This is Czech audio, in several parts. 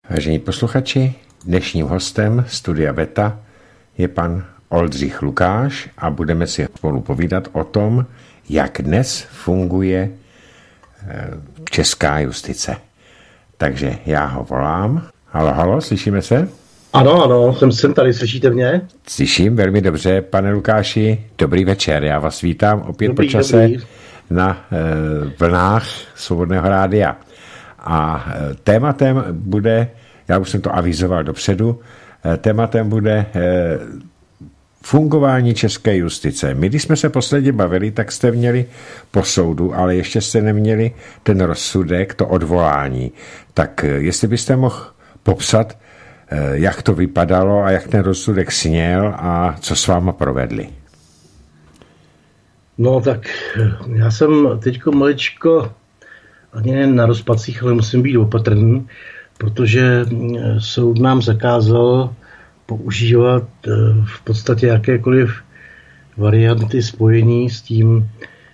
Vážení posluchači, dnešním hostem Studia Beta je pan Oldřich Lukáš a budeme si spolu povídat o tom, jak dnes funguje česká justice. Takže já ho volám. Halo, slyšíme se? Ano, jsem tady, slyšíte mě? Slyším velmi dobře, pane Lukáši, dobrý večer, já vás vítám opět po čase na vlnách Svobodného rádia. A tématem bude, já už jsem to avizoval dopředu, tématem bude fungování české justice. My, když jsme se posledně bavili, tak jste měli po soudu, ale ještě jste neměli ten rozsudek, to odvolání. Tak jestli byste mohl popsat, jak to vypadalo a jak ten rozsudek sněl a co s váma provedli. No tak já jsem teďko maličko ani na rozpacích, ale musím být opatrný, protože soud nám zakázal používat v podstatě jakékoliv varianty spojení s tím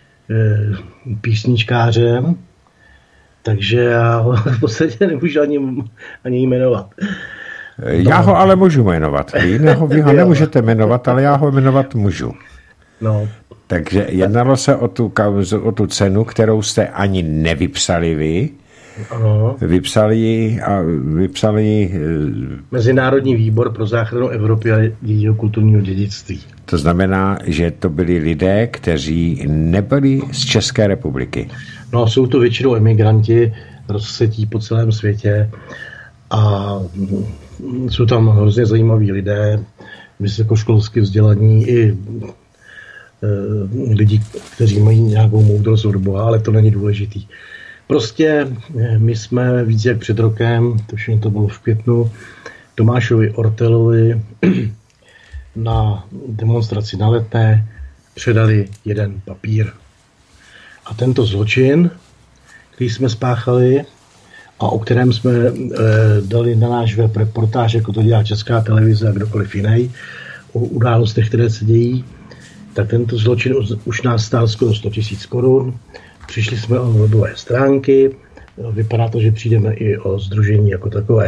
písničkářem, takže já ho v podstatě nemůžu ani jmenovat. Já ho ale můžu jmenovat. Vy ho nemůžete jmenovat, ale já ho jmenovat můžu. No. Takže jednalo se o tu cenu, kterou jste ani nevypsali vy. Ano. Vypsali ji Mezinárodní výbor pro záchranu Evropy a jejího kulturního dědictví. To znamená, že to byli lidé, kteří nebyli z České republiky. No, jsou to většinou emigranti, rozsetí po celém světě a jsou tam hrozně zajímaví lidé, vysokoškolsky vzdělaní i lidi, kteří mají nějakou moudrost od Boha, ale to není důležitý. Prostě my jsme víc jak před rokem, to všechno to bylo v květnu, Tomášovi Ortelovi na demonstraci na Letné předali jeden papír. A tento zločin, který jsme spáchali a o kterém jsme dali na náš web reportáž, jako to dělá Česká televize a kdokoliv jiný, o událostech, které se dějí, tak tento zločin už nás stál skoro 100 000 korun. Přišli jsme o webové stránky, vypadá to, že přijdeme i o sdružení jako takové.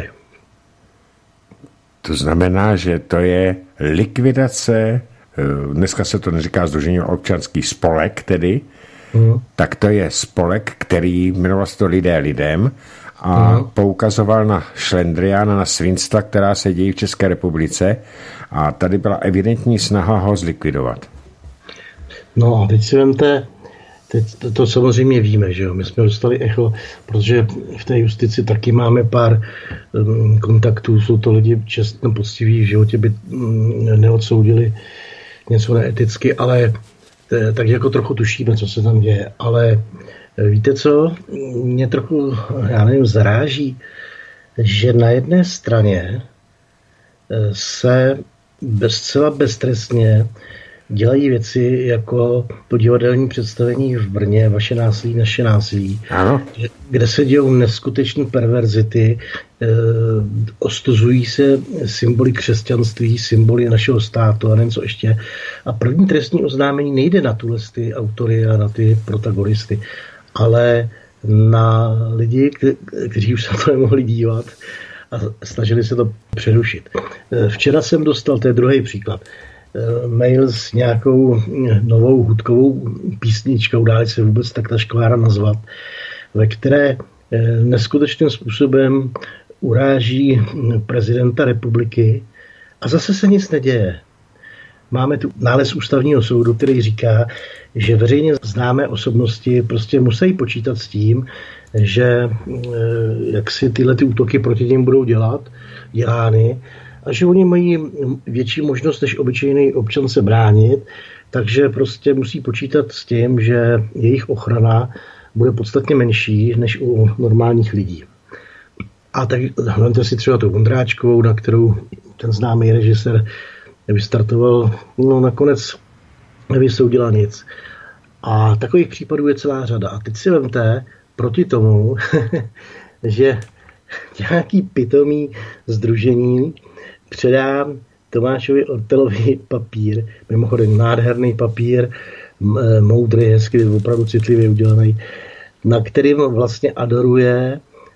To znamená, že to je likvidace, dneska se to neříká sdružení, občanský spolek tedy, tak to je spolek, který jmenoval se to Lidé lidem a poukazoval na šlendriána, na svinstva, která se dějí v České republice a tady byla evidentní snaha ho zlikvidovat. No a teď si vemte, to samozřejmě víme, že jo, my jsme dostali echo, protože v té justici taky máme pár kontaktů, jsou to lidi čestně poctiví, v životě by neodsoudili něco neeticky, ale tak jako trochu tušíme, co se tam děje, ale víte co, mě trochu, já nevím, zaráží, že na jedné straně se zcela beztrestně dělají věci jako to divadelní představení v Brně, Vaše násilí, naše násilí, ano. Kde se dějou neskutečné perverzity, ostuzují se symboly křesťanství, symboly našeho státu a nevím co ještě. A první trestní oznámení nejde na tuhle ty autory a na ty protagonisty, ale na lidi, kteří už se na to nemohli dívat a snažili se to přerušit. Včera jsem dostal, to je druhý příklad, mail s nějakou novou hudkovou písničkou, dá se vůbec tak ta škvára nazvat, ve které neskutečným způsobem uráží prezidenta republiky a zase se nic neděje. Máme tu nález ústavního soudu, který říká, že veřejně známé osobnosti prostě musí počítat s tím, že jak si tyhle ty útoky proti nim budou dělány, a že oni mají větší možnost než obyčejný občan se bránit, takže prostě musí počítat s tím, že jejich ochrana bude podstatně menší než u normálních lidí. A tak hledajte si třeba tu Vondráčkovou, na kterou ten známý režisér vystartoval, no nakonec nevysoudila nic. A takových případů je celá řada. A teď si vemte proti tomu, že nějaký pitomý sdružení předá Tomášovi Ortelovi papír, mimochodem nádherný papír, moudrý, hezky, opravdu citlivě udělaný, na kterým vlastně adoruje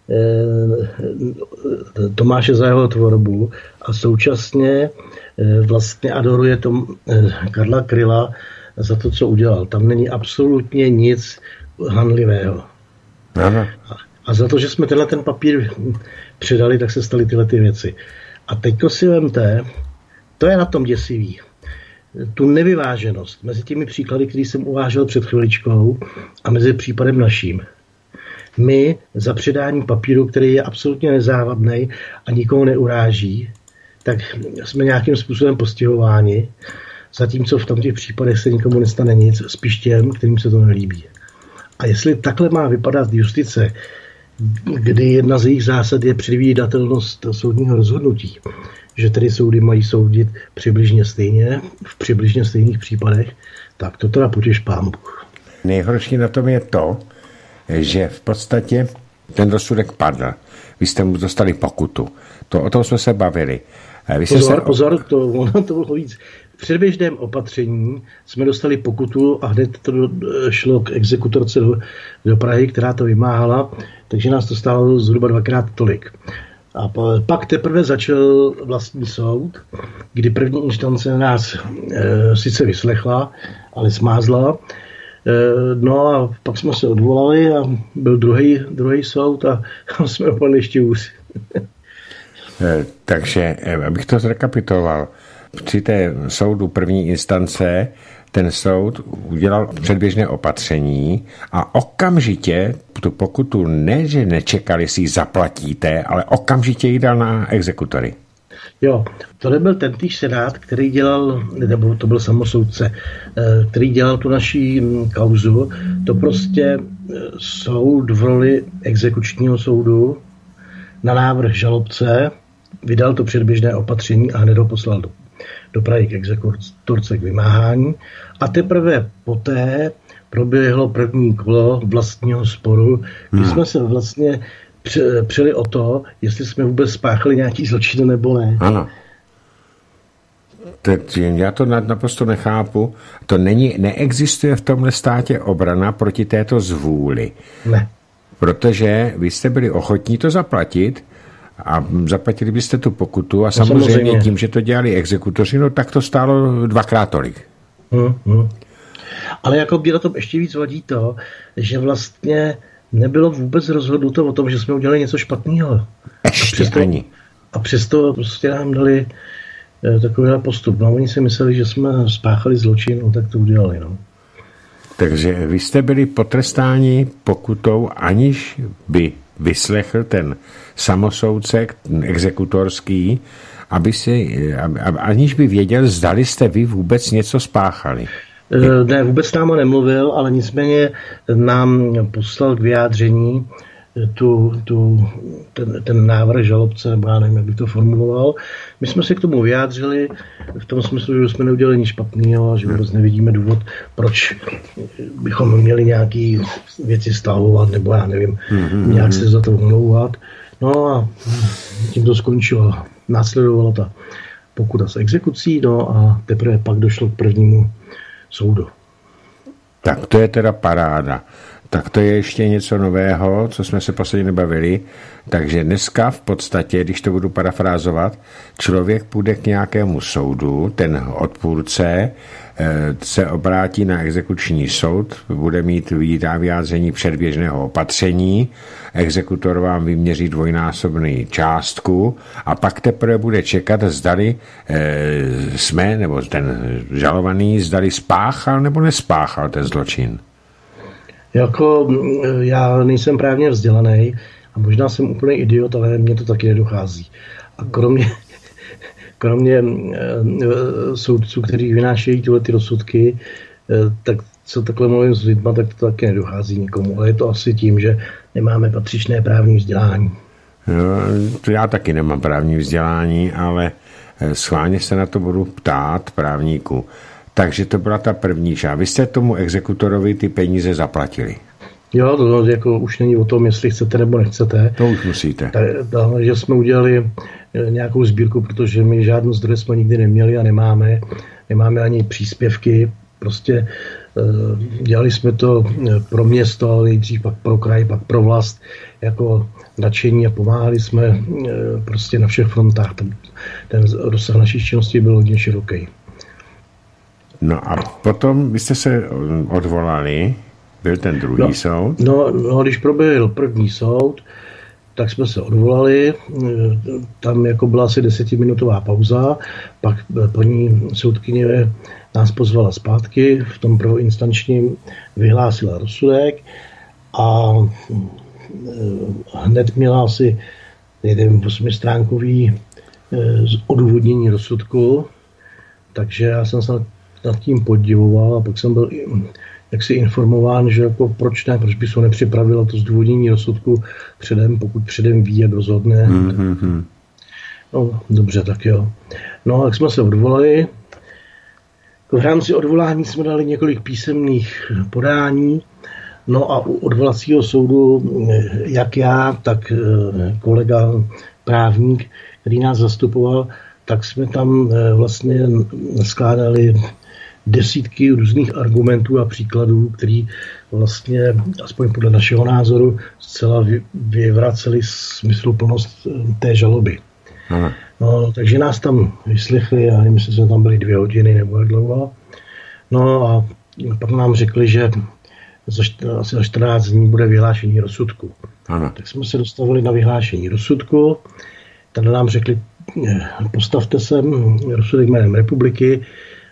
Tomáše za jeho tvorbu a současně vlastně adoruje Karla Kryla za to, co udělal. Tam není absolutně nic hanlivého. Aha. A za to, že jsme ten papír předali, tak se staly tyhle ty věci. A teďko si vemte, to je na tom děsivý, tu nevyváženost mezi těmi příklady, který jsem uvážel před chviličkou, a mezi případem naším. My za předání papíru, který je absolutně nezávadný a nikoho neuráží, tak jsme nějakým způsobem postihováni, zatímco v těch případech se nikomu nestane nic, spíš těm, kterým se to nelíbí. A jestli takhle má vypadat justice, kdy jedna z jejich zásad je předvídatelnost soudního rozhodnutí, že tedy soudy mají soudit přibližně stejně, v přibližně stejných případech, tak to teda potěš pán Bůh. Nejhorší na tom je to, že v podstatě ten rozsudek padl. Vy jste mu dostali pokutu. O tom jsme se bavili. Pozor, to bylo víc. V předběžném opatření jsme dostali pokutu a hned to šlo k exekutorce do Prahy, která to vymáhala, takže nás to stálo zhruba 2x tolik. A pak teprve začal vlastní soud, kdy první instance nás sice vyslechla, ale smázla. No a pak jsme se odvolali a byl druhý soud a jsme opadli ještě hůř. Takže, abych to zrekapituloval, při té soudu první instance ten soud udělal předběžné opatření a okamžitě tu pokutu ne, že nečekali, si ji zaplatíte, ale okamžitě ji dal na exekutory. Jo, to nebyl tentýž senát, který dělal, nebo to byl samosoudce, který dělal tu naší kauzu. To prostě soud v roli exekučního soudu na návrh žalobce vydal to předběžné opatření a hned ho poslal do Prahy k exekutorce k vymáhání. A teprve poté proběhlo první kolo vlastního sporu, kdy jsme se vlastně přeli o to, jestli jsme vůbec spáchali nějaký zločin nebo ne. Ano. Já to naprosto nechápu. To neexistuje v tomhle státě obrana proti této zvůli. Ne. Protože vy jste byli ochotní to zaplatit a zaplatili byste tu pokutu a samozřejmě tím, že to dělali exekutoři, no tak to stálo 2x tolik. Ale jako by na tom ještě víc vadí to, že vlastně nebylo vůbec rozhodnuto o tom, že jsme udělali něco špatného. A přesto prostě nám dali takovýhle postup. No oni si mysleli, že jsme spáchali zločin, no tak to udělali. No. Takže vy jste byli potrestáni pokutou, aniž by vyslechl ten samosoudce exekutorský, aniž by věděl, zdali jste vy vůbec něco spáchali. Ne, vůbec náma nemluvil, ale nicméně nám poslal k vyjádření ten návrh žalobce, nebo já nevím, jak bych to formuloval. My jsme se k tomu vyjádřili v tom smyslu, že jsme neudělali nic špatného, že vůbec nevidíme důvod, proč bychom měli nějaké věci stahovat, nebo já nevím, nějak se za to omlouvat. No a tím to skončilo. Následovala ta pokuta s exekucí, no a teprve pak došlo k prvnímu soudu. Tak to je teda paráda. Tak to je ještě něco nového, co jsme se posledně nebavili. Takže dneska v podstatě, když to budu parafrázovat, člověk půjde k nějakému soudu, ten odpůrce se obrátí na exekuční soud, bude mít vyjádření předběžného opatření, exekutor vám vyměří dvojnásobný částku a pak teprve bude čekat, zdali jsme, nebo ten žalovaný, zdali spáchal nebo nespáchal ten zločin. Jako já nejsem právně vzdělaný a možná jsem úplný idiot, ale mně to taky nedochází. A kromě soudců, kteří vynášejí tyhle ty rozsudky, tak co takhle mluvím s lidma, tak to taky nedochází nikomu. Ale je to asi tím, že nemáme patřičné právní vzdělání. No, já taky nemám právní vzdělání, ale schválně se na to budu ptát právníku. Takže to byla ta první část. Vy jste tomu exekutorovi ty peníze zaplatili. Jo, to jako už není o tom, jestli chcete nebo nechcete. To už musíte. Takže jsme udělali nějakou sbírku, protože my žádnou zdroje jsme nikdy neměli a nemáme. Nemáme ani příspěvky. Prostě dělali jsme to pro město, nejdřív pak pro kraj, pak pro vlast, jako nadšení a pomáhali jsme prostě na všech frontách. Ten rozsah naší činnosti byl hodně široký. No a potom byste se odvolali, byl ten druhý soud? No, když proběhl první soud, tak jsme se odvolali, tam jako byla asi 10minutová pauza, pak paní soudkyně nás pozvala zpátky, v tom prvoinstančním vyhlásila rozsudek a hned měla asi 8stránkový odůvodnění rozsudku, takže já jsem se nad tím podivoval a pak jsem byl jaksi informován, že jako proč by se nepřipravilo to zdůvodnění rozsudku předem, pokud předem ví, jak rozhodne. Mm-hmm. No, dobře, tak jo. No, tak jsme se odvolali. V rámci odvolání jsme dali několik písemných podání. No a u odvolacího soudu, jak já, tak kolega právník, který nás zastupoval, tak jsme tam vlastně skládali desítky různých argumentů a příkladů, který vlastně, aspoň podle našeho názoru, zcela vyvraceli smysluplnost té žaloby. Aha. No, takže nás tam vyslechli, já nevím, jestli jsme tam byli 2 hodiny nebo jak dlouho. No a pak nám řekli, že asi za 14 dní bude vyhlášení rozsudku. Ano. Tak jsme se dostavili na vyhlášení rozsudku. Tady nám řekli, postavte sem rozsudek jménem republiky,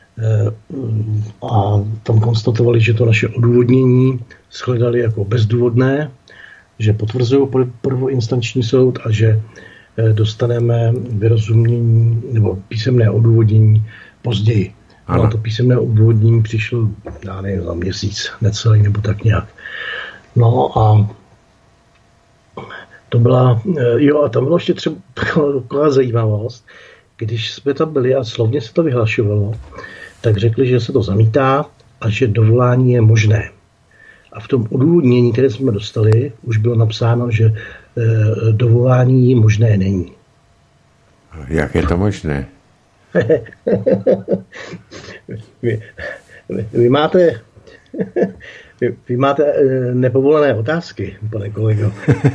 a tam konstatovali, že to naše odůvodnění shledali jako bezdůvodné, že potvrzují prvoinstanční soud a že dostaneme vyrozumění nebo písemné odůvodnění později. No, to písemné odůvodnění přišlo, já nevím, za měsíc, necelý nebo tak nějak. No a to byla, a tam bylo ještě třeba taková zajímavost, když jsme tam byli a slovně se to vyhlašovalo, tak řekli, že se to zamítá a že dovolání je možné. A v tom odůvodnění, které jsme dostali, už bylo napsáno, že dovolání možné není. Jak je to možné? Vy máte nepovolené otázky, pane kolego.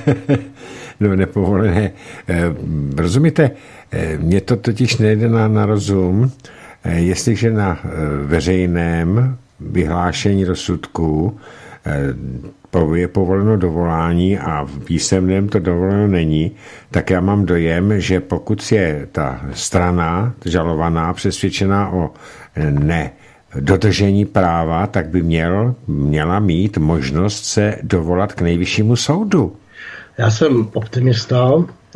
No, nepovolené. Rozumíte, mně to totiž nejde na rozum. Jestliže na veřejném vyhlášení rozsudku je povoleno dovolání a v písemném to dovoleno není, tak já mám dojem, že pokud je ta strana přesvědčená o dodržení práva, tak by měla mít možnost se dovolat k nejvyššímu soudu. Já jsem optimista.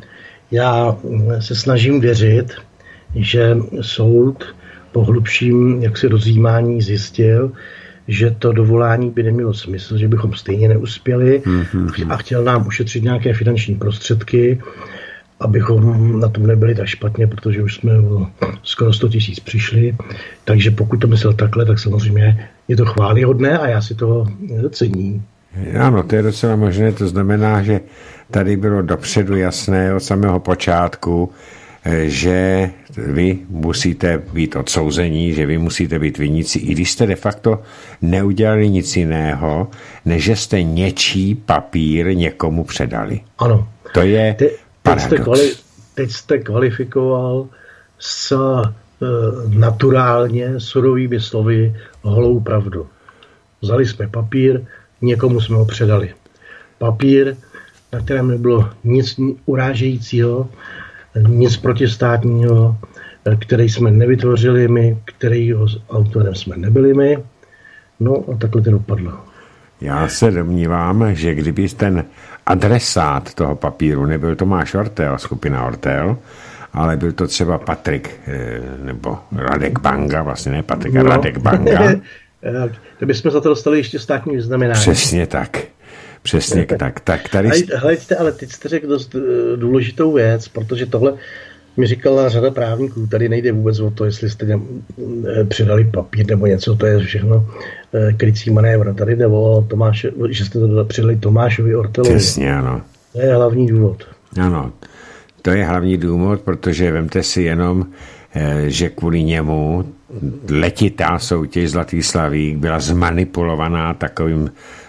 Já se snažím věřit, že soud po hlubším rozjímání zjistil, že to dovolání by nemělo smysl, že bychom stejně neuspěli a chtěl nám ušetřit nějaké finanční prostředky, abychom na tom nebyli tak špatně, protože už jsme skoro 100 000 přišli. Takže pokud to myslel takhle, tak samozřejmě je to chvályhodné a já si toho cením. Ano, to je docela možné. To znamená, že tady bylo dopředu jasné od samého počátku, že vy musíte být odsouzení, že vy musíte být viníci, i když jste de facto neudělali nic jiného, než že jste něčí papír někomu předali. Ano. To je paradox. Teď jste kvalifikoval zcela naturálně, surovými slovy, holou pravdu. Vzali jsme papír, někomu jsme ho předali. Papír, na kterém nebylo nic urážejícího, nic protistátního, který jsme nevytvořili my, kterýho autorem jsme nebyli my. No a takhle to dopadlo. Já se domnívám, že kdyby ten adresát toho papíru nebyl Tomáš Ortel, skupina Ortel, ale byl to třeba Patrik nebo Radek Banga, vlastně ne Patrik, a Radek Banga. To bychom za to dostali ještě státní vyznamenání. Přesně tak. Přesně tak. Tak tady... Hleďte, ale teď jste řekl dost důležitou věc, protože tohle mi říkala řada právníků, tady nejde vůbec o to, jestli jste předali papír nebo něco, to je všechno krycí manévr. Tady jde o Tomáše, že jste to předali Tomášovi Ortelovi. Přesně, ano. To je hlavní důvod. Ano, to je hlavní důvod, protože vemte si jenom, že kvůli němu letitá soutěž Zlatý slavík byla zmanipulovaná takovým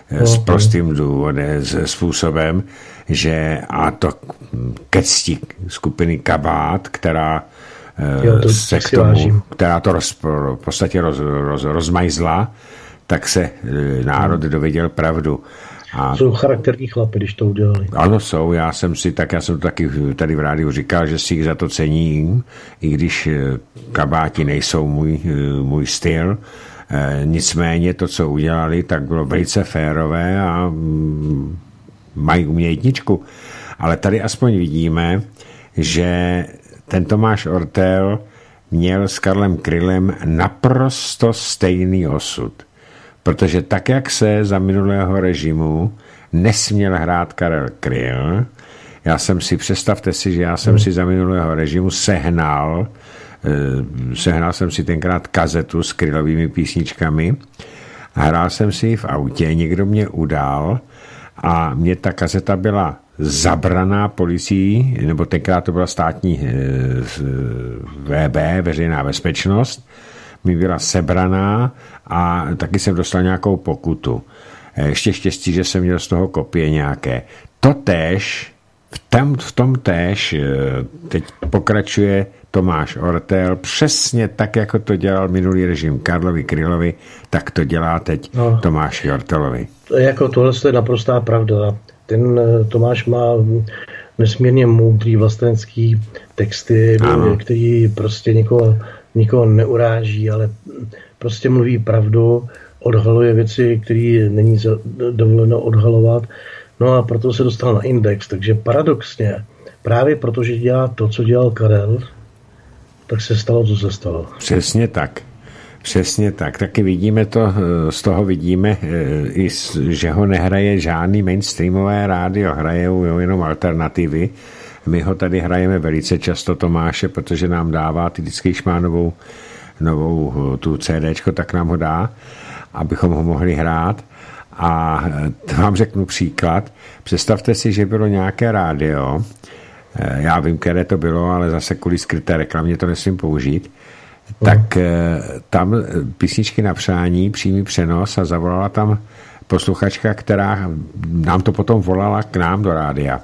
s prostým důvodem, způsobem, že a to ke cti skupiny Kabát, která se k tomu, která to v podstatě rozmajzla, tak se národ dověděl pravdu. A jsou charakterní chlapy, když to udělali. Ano, jsou. Já jsem to taky tady v rádiu říkal, že si jich za to cením, i když kabáti nejsou můj styl. Nicméně to, co udělali, tak bylo velice férové a mají u mě jedničku. Ale tady aspoň vidíme, že ten Tomáš Ortel měl s Karlem Krylem naprosto stejný osud. Protože tak, jak se za minulého režimu nesměl hrát Karel Kryl, představte si, že já jsem si za minulého režimu sehnal jsem si tenkrát kazetu s Krylovými písničkami, hrál jsem si ji v autě, někdo mě udal a mě ta kazeta byla zabraná policií, nebo tenkrát to byla státní VB, veřejná bezpečnost, mi byla sebraná a taky jsem dostal nějakou pokutu. Ještě štěstí, že jsem měl z toho kopie nějaké. Totéž, v tom též teď pokračuje Tomáš Ortel přesně tak, jako to dělal minulý režim Karlovi Krylovi, tak to dělá teď Tomáši Ortelovi. Jako tohle je naprostá pravda. Ten Tomáš má nesmírně moudrý vlastenecký texty, který prostě nikoho neuráží, ale prostě mluví pravdu, odhaluje věci, které není dovoleno odhalovat. No a proto se dostal na Index. Takže paradoxně, právě protože dělá to, co dělal Karel, tak se stalo, co se stalo. Přesně tak. Přesně tak. Taky vidíme to, z toho vidíme, že ho nehraje žádný mainstreamové rádio, hrajou jenom alternativy. My ho tady hrajeme velice často, Tomáše, protože nám dává ty vždycky má novou tu CDčko, tak nám ho dá, abychom ho mohli hrát. A vám řeknu příklad. Představte si, že bylo nějaké rádio, já vím, které to bylo, ale zase kvůli skryté reklamě to nesmím použít, tak tam písničky na přání, přímý přenos a zavolala tam posluchačka, která nám to potom volala k nám do rádia.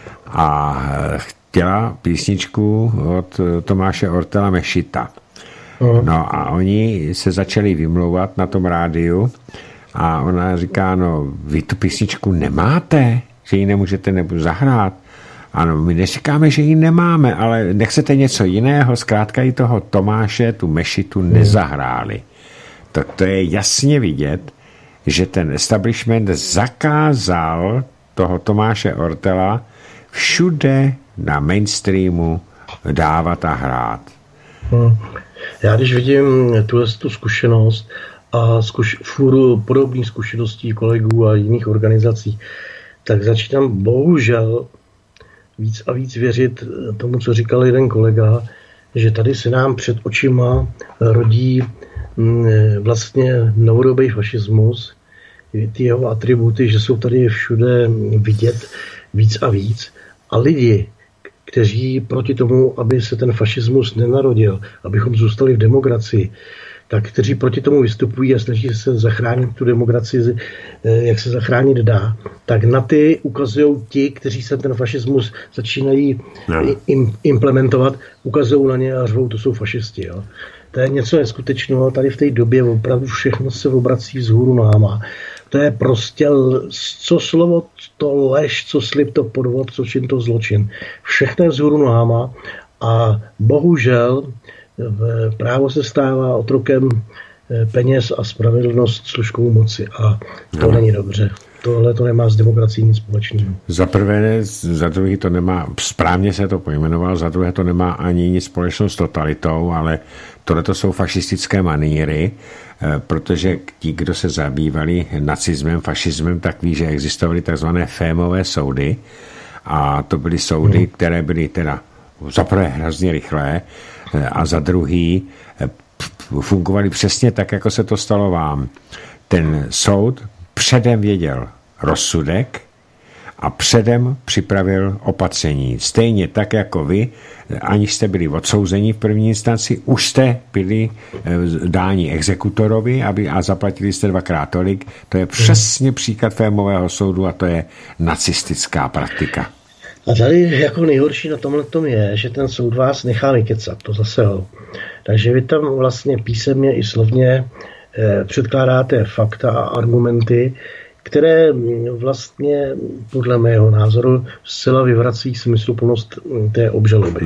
A chtěla písničku od Tomáše Ortela Mešita. No a oni se začali vymlouvat na tom rádiu a ona říká, no vy tu písničku nemáte, že ji nemůžete zahrát. Ano, my neříkáme, že ji nemáme, ale nechcete něco jiného, zkrátka i toho Tomáše, tu Mešitu nezahráli. To je jasně vidět, že ten establishment zakázal toho Tomáše Ortela všude na mainstreamu dávat a hrát. Já když vidím tu zkušenost a fůru podobných zkušeností kolegů a jiných organizací, tak začínám bohužel víc a víc věřit tomu, co říkal jeden kolega, že tady se nám před očima rodí vlastně novodobý fašismus, ty jeho atributy, že jsou tady všude vidět víc a víc. A lidi, kteří proti tomu, aby se ten fašismus nenarodil, abychom zůstali v demokracii, tak kteří proti tomu vystupují a snaží se zachránit tu demokracii, jak se zachránit dá, tak na ty ukazují ti, kteří se ten fašismus začínají implementovat, ukazují na ně a řvou, to jsou fašisti. Jo. To je něco neskutečného, tady v té době opravdu všechno se obrací vzhůru nohama. To je prostě co slovo, to lež, co slib, to podvod, co čin, to zločin. Všechno je vzhůru nohama a bohužel právo se stává otrokem peněz a spravedlnost složkou moci a to není dobře. Tohle to nemá s demokracií nic společného. Za prvé, za druhé to nemá, správně se to pojmenoval, za druhé to nemá ani nic společného s totalitou, ale tohle to jsou fašistické maníry, protože ti, kdo se zabývali nacismem, fašismem, tak ví, že existovaly takzvané fémové soudy a to byly soudy, které byly teda za prvé hrozně rychlé a za druhý fungovaly přesně tak, jako se to stalo vám. Ten soud předem věděl rozsudek a předem připravil opatření. Stejně tak jako vy, aniž jste byli odsouzeni v první instanci, už jste byli dáni exekutorovi a zaplatili jste 2x tolik. To je přesně příklad Fémového soudu a to je nacistická praktika. A tady jako nejhorší na tomhletom je, že ten soud vás nechá vykecat, to zase ho. Takže vy tam vlastně písemně i slovně předkládáte fakta a argumenty, které vlastně podle mého názoru zcela vyvrací smysluplnost té obžaloby.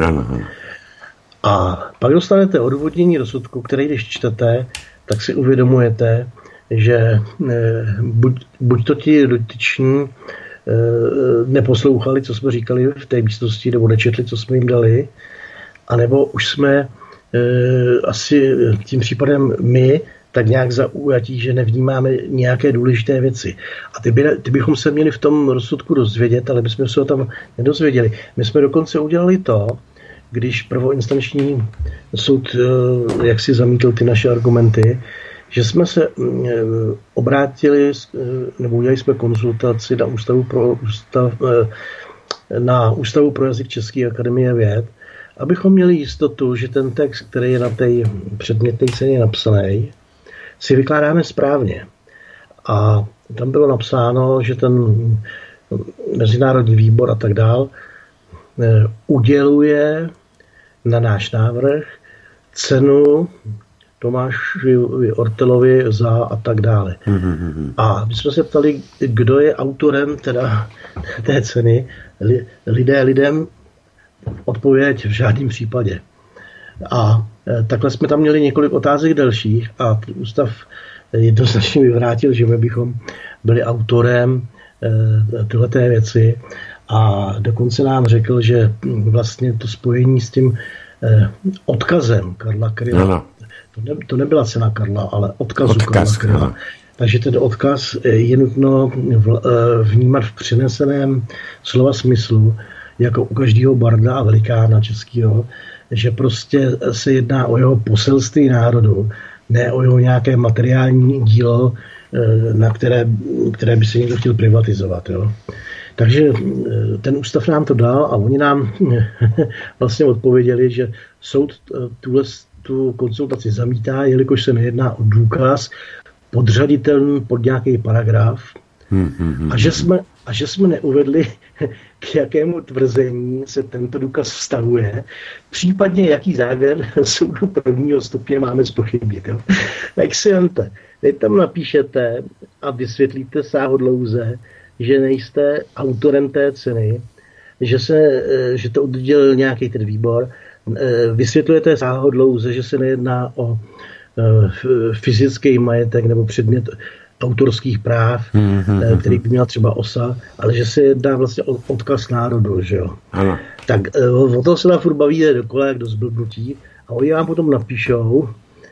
A pak dostanete odůvodnění rozsudku, který když čtete, tak si uvědomujete, že buď to ti dotyční neposlouchali, co jsme říkali v té místnosti, nebo nečetli, co jsme jim dali, anebo už jsme asi tím případem my tak nějak zaujatí, že nevnímáme nějaké důležité věci. A ty bychom se měli v tom rozsudku dozvědět, ale my jsme se ho tam nedozvěděli. My jsme dokonce udělali to, když prvoinstanční soud jaksi zamítl ty naše argumenty, že jsme se obrátili, nebo udělali jsme konzultaci na Ústavu pro jazyk České akademie věd, abychom měli jistotu, že ten text, který je na té předmětné ceně napsaný, si vykládáme správně. A tam bylo napsáno, že ten mezinárodní výbor a tak dál uděluje na náš návrh cenu Tomášovi Ortelovi za a tak dále. A my jsme se ptali, kdo je autorem teda té ceny. Lidem odpověď v žádném případě. A takhle jsme tam měli několik otázek dalších a ústav jednoznačně vyvrátil, že my bychom byli autorem tyhleté věci a dokonce nám řekl, že vlastně to spojení s tím odkazem Karla Kryla, to nebyla cena Karla, ale odkaz Karla Kryla. Takže ten odkaz je nutno vnímat v přeneseném slova smyslu, jako u každého barda a velikána českého, že prostě se jedná o jeho poselství národu, ne o jeho nějaké materiální dílo, na které by se někdo chtěl privatizovat. Jo. Takže ten ústav nám to dal a oni nám vlastně odpověděli, že soud tu konzultaci zamítá, jelikož se nejedná o důkaz podřaditelný pod nějaký paragraf a že jsme neuvedli, k jakému tvrzení se tento důkaz vztahuje, případně jaký závěr soudu prvního stupně máme zpochybnit. Tak si vemte, teď tam napíšete a vysvětlíte sáhodlouze, že nejste autorem té ceny, že to oddělil nějaký ten výbor, vysvětlujete sáhodlouze, že se nejedná o fyzický majetek nebo předmět autorských práv, který by měl třeba OSA, ale že se jedná vlastně o odkaz národu, že jo. Ano. Tak o toho se nám furt bavíte dokola, jak do zblbnutí, a oni vám potom napíšou,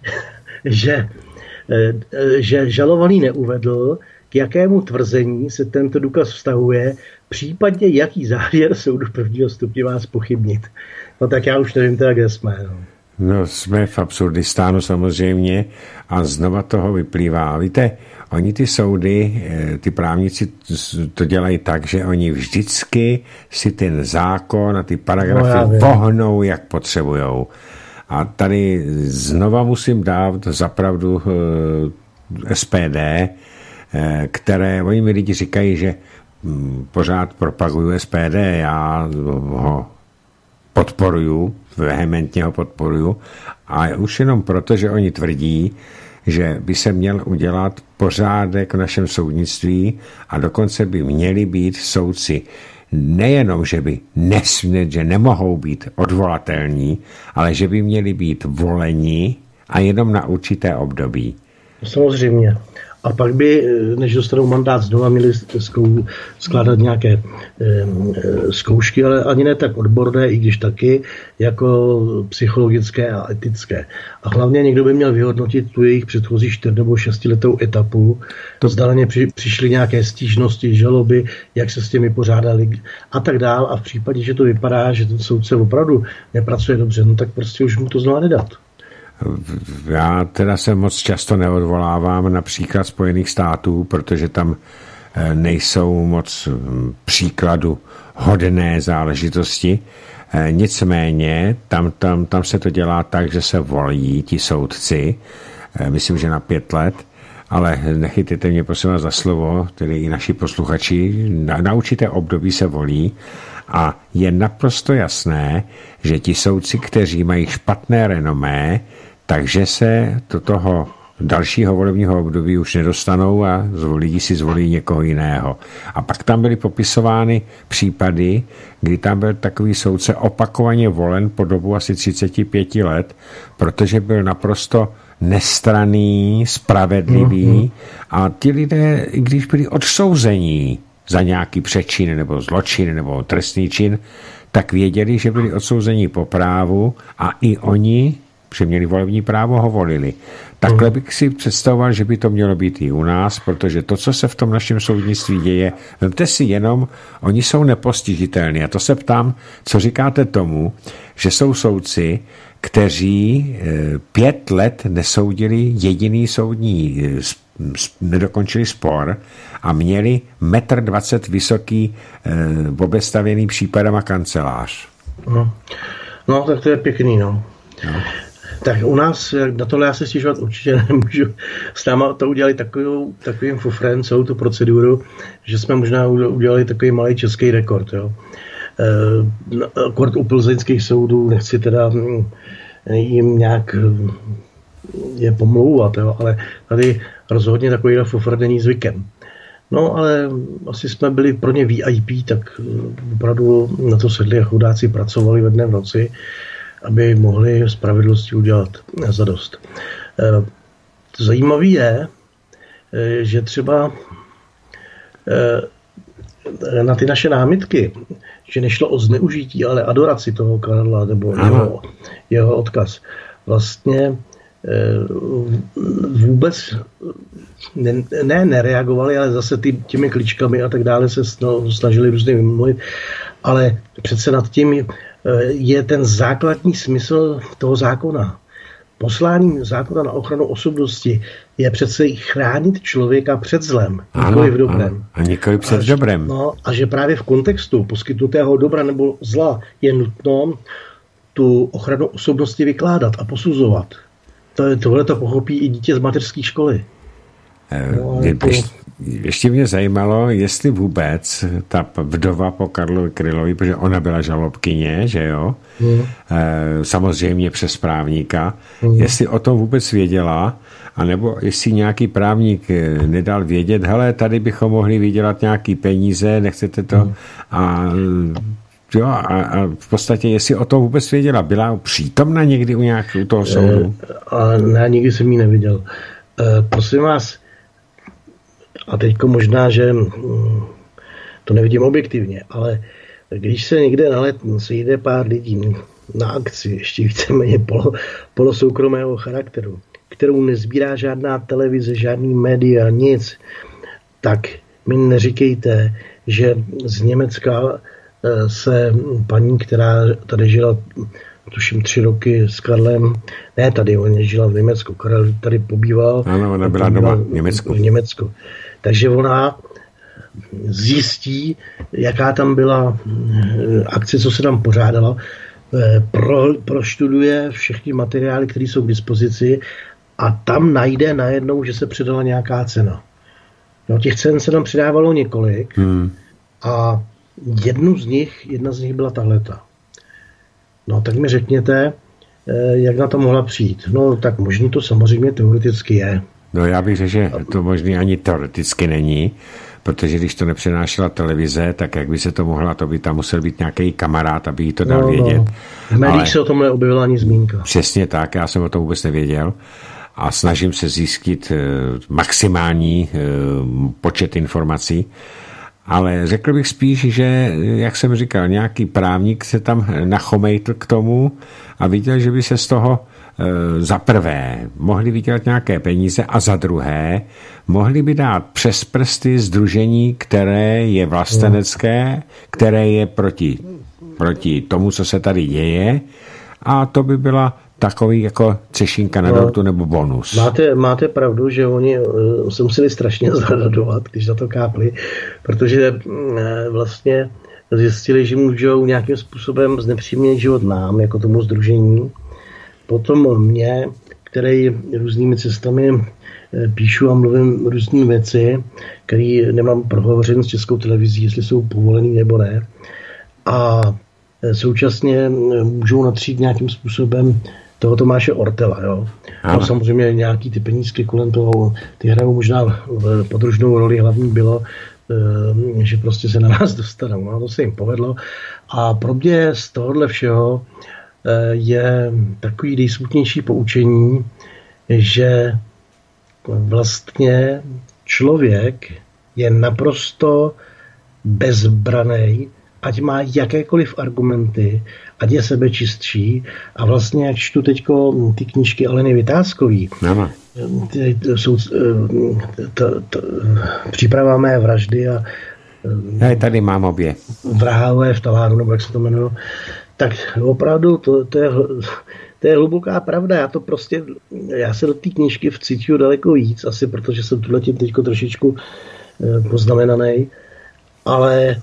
že žalovaný neuvedl, k jakému tvrzení se tento důkaz vztahuje, případně jaký závěr soudu prvního stupně vás pochybnit. No tak já už nevím teda, kde jsme. No jsme v Absurdistánu samozřejmě a znova toho vyplývá. Víte, oni ty soudy, ty právníci to dělají tak, že oni vždycky si ten zákon a ty paragrafy pohnou, jak potřebujou. A tady znova musím dát zapravdu SPD, které, oni mi lidi říkají, že pořád propaguju SPD, já ho podporuju, vehementně ho podporuju, a už jenom proto, že oni tvrdí, že by se měl udělat pořádek v našem soudnictví a dokonce by měli být soudci nejenom, že by že nemohou být odvolatelní, ale že by měli být voleni a jenom na určité období. Samozřejmě. A pak by, než dostanou mandát znova, měli skládat nějaké zkoušky, ale ani ne tak odborné, i když taky, jako psychologické a etické. A hlavně někdo by měl vyhodnotit tu jejich předchozí 4 nebo 6 letou etapu. Zdáleně přišly nějaké stížnosti, žaloby, jak se s těmi pořádali a tak dál. A v případě, že to vypadá, že ten soudce opravdu nepracuje dobře, no tak prostě už mu to znova nedat. Já teda se moc často neodvolávám na příklad Spojených států, protože tam nejsou moc příkladu hodné záležitosti. Nicméně tam se to dělá tak, že se volí ti soudci, myslím, že na 5 let, ale nechytejte mě prosím vás za slovo, tedy i naši posluchači, na určité období se volí a je naprosto jasné, že ti soudci, kteří mají špatné renomé, takže se do toho dalšího volebního období už nedostanou a lidi si zvolí někoho jiného. A pak tam byly popisovány případy, kdy tam byl takový soudce opakovaně volen po dobu asi 35 let, protože byl naprosto nestranný, spravedlivý a ti lidé, i když byli odsouzení za nějaký přečin nebo zločin nebo trestný čin, tak věděli, že byli odsouzení po právu a i oni, protože měli volební právo, ho volili. Takhle bych si představoval, že by to mělo být i u nás, protože to, co se v tom našem soudnictví děje, vemte si jenom, oni jsou nepostižitelní. A to se ptám, co říkáte tomu, že jsou soudci, kteří 5 let nesoudili jediný soudní, nedokončili spor a měli 1,20 m vysoký obestavěný případem a kancelář. No, tak to je pěkný, no. Tak u nás, na tohle já se stěžovat určitě nemůžu. S náma to udělali takovým fufrem, celou tu proceduru, že jsme možná udělali takový malý český rekord. Jo. Rekord u plzeňských soudů, nechci teda jim nějak je pomlouvat, jo, ale tady rozhodně takový fufr není zvykem. No, ale asi jsme byli pro ně VIP, tak opravdu na to sedli a chudáci pracovali ve dne v noci, aby mohli spravedlnosti udělat zadost. Zajímavý je, že třeba na ty naše námitky, že nešlo o zneužití, ale adoraci toho Karla nebo jeho odkaz, vlastně vůbec nereagovali, ale zase těmi kličkami a tak dále se snažili různě vymluvit, ale přece nad tím je ten základní smysl toho zákona. Posláním zákona na ochranu osobnosti je přece chránit člověka před zlem, nikoli v dobrém. A nikoli před dobrem. No, a že právě v kontextu poskytnutého dobra nebo zla je nutno tu ochranu osobnosti vykládat a posuzovat. Tohle to pochopí i dítě z mateřské školy. Ještě mě zajímalo, jestli vůbec ta vdova po Karlovi Krylovi, protože ona byla žalobkyně, že jo, samozřejmě přes právníka, jestli o tom vůbec věděla, anebo jestli nějaký právník nedal vědět, hele, tady bychom mohli vydělat nějaký peníze, nechcete to, a v podstatě, jestli o tom vůbec věděla, byla přítomna někdy u toho soudu? Ne, nikdy jsem ji neviděl. Prosím vás, a teďko možná, že to nevidím objektivně, ale když se někde na let sejde pár lidí na akci, ještě víceméně polosoukromého charakteru, kterou nezbírá žádná televize, žádný média, nic, tak mi neříkejte, že z Německa se paní, která tady žila tuším 3 roky s Karlem, ne tady, ona žila v Německu, Karel tady pobýval. Ano, ona byla doma v Německu. Takže ona zjistí, jaká tam byla akce, co se tam pořádala, proštuduje všechny materiály, které jsou k dispozici a tam najde najednou, že se přidala nějaká cena. No, těch cen se tam přidávalo několik a jedna z nich byla tahleta. No, tak mi řekněte, jak na to mohla přijít. No, tak možný to samozřejmě teoreticky je. No, já bych řekl, že to možný ani teoreticky není, protože když to nepřenášela televize, tak jak by se to mohla, to by tam musel být nějaký kamarád, aby jí to dal vědět. V médiích se o tom neobjevila ani zmínka. Přesně tak, já jsem o tom vůbec nevěděl a snažím se získat maximální počet informací. Ale řekl bych spíš, že, jak jsem říkal, nějaký právník se tam nachomejtl k tomu a viděl, že by se z toho za prvé mohli vydělat nějaké peníze a za druhé mohli by dát přes prsty sdružení, které je vlastenecké, které je proti tomu, co se tady děje, a to by byla takový jako třešínka na dortu nebo bonus. Máte pravdu, že oni se museli strašně zaradovat, když za to kápli, protože vlastně zjistili, že můžou nějakým způsobem znepříjemnit život nám, jako tomu sdružení. Potom mě, který různými cestami píšu a mluvím různý věci, který nemám prohovořen s Českou televizí, jestli jsou povolený nebo ne. A současně můžou natřít nějakým způsobem toho Tomáše Ortela. Jo? No, samozřejmě nějaký ty penízky kolem toho, ty hrajou možná podružnou roli, hlavní bylo, že prostě se na nás dostanou. No, to se jim povedlo. A pro mě z tohohle všeho je takový nejsmutnější poučení, že vlastně člověk je naprosto bezbranej, ať má jakékoliv argumenty, ať je sebečistší. A vlastně, jak čtu teďko ty knížky Aleny Vytázkový, jsou Příprava mé vraždy a tady mám obě. Vrahové v taláru, nebo jak se to jmenuje, tak opravdu to je hluboká pravda. Já se do té knížky vcítil daleko víc, asi protože jsem tuhletím teďko trošičku poznamenaný, ale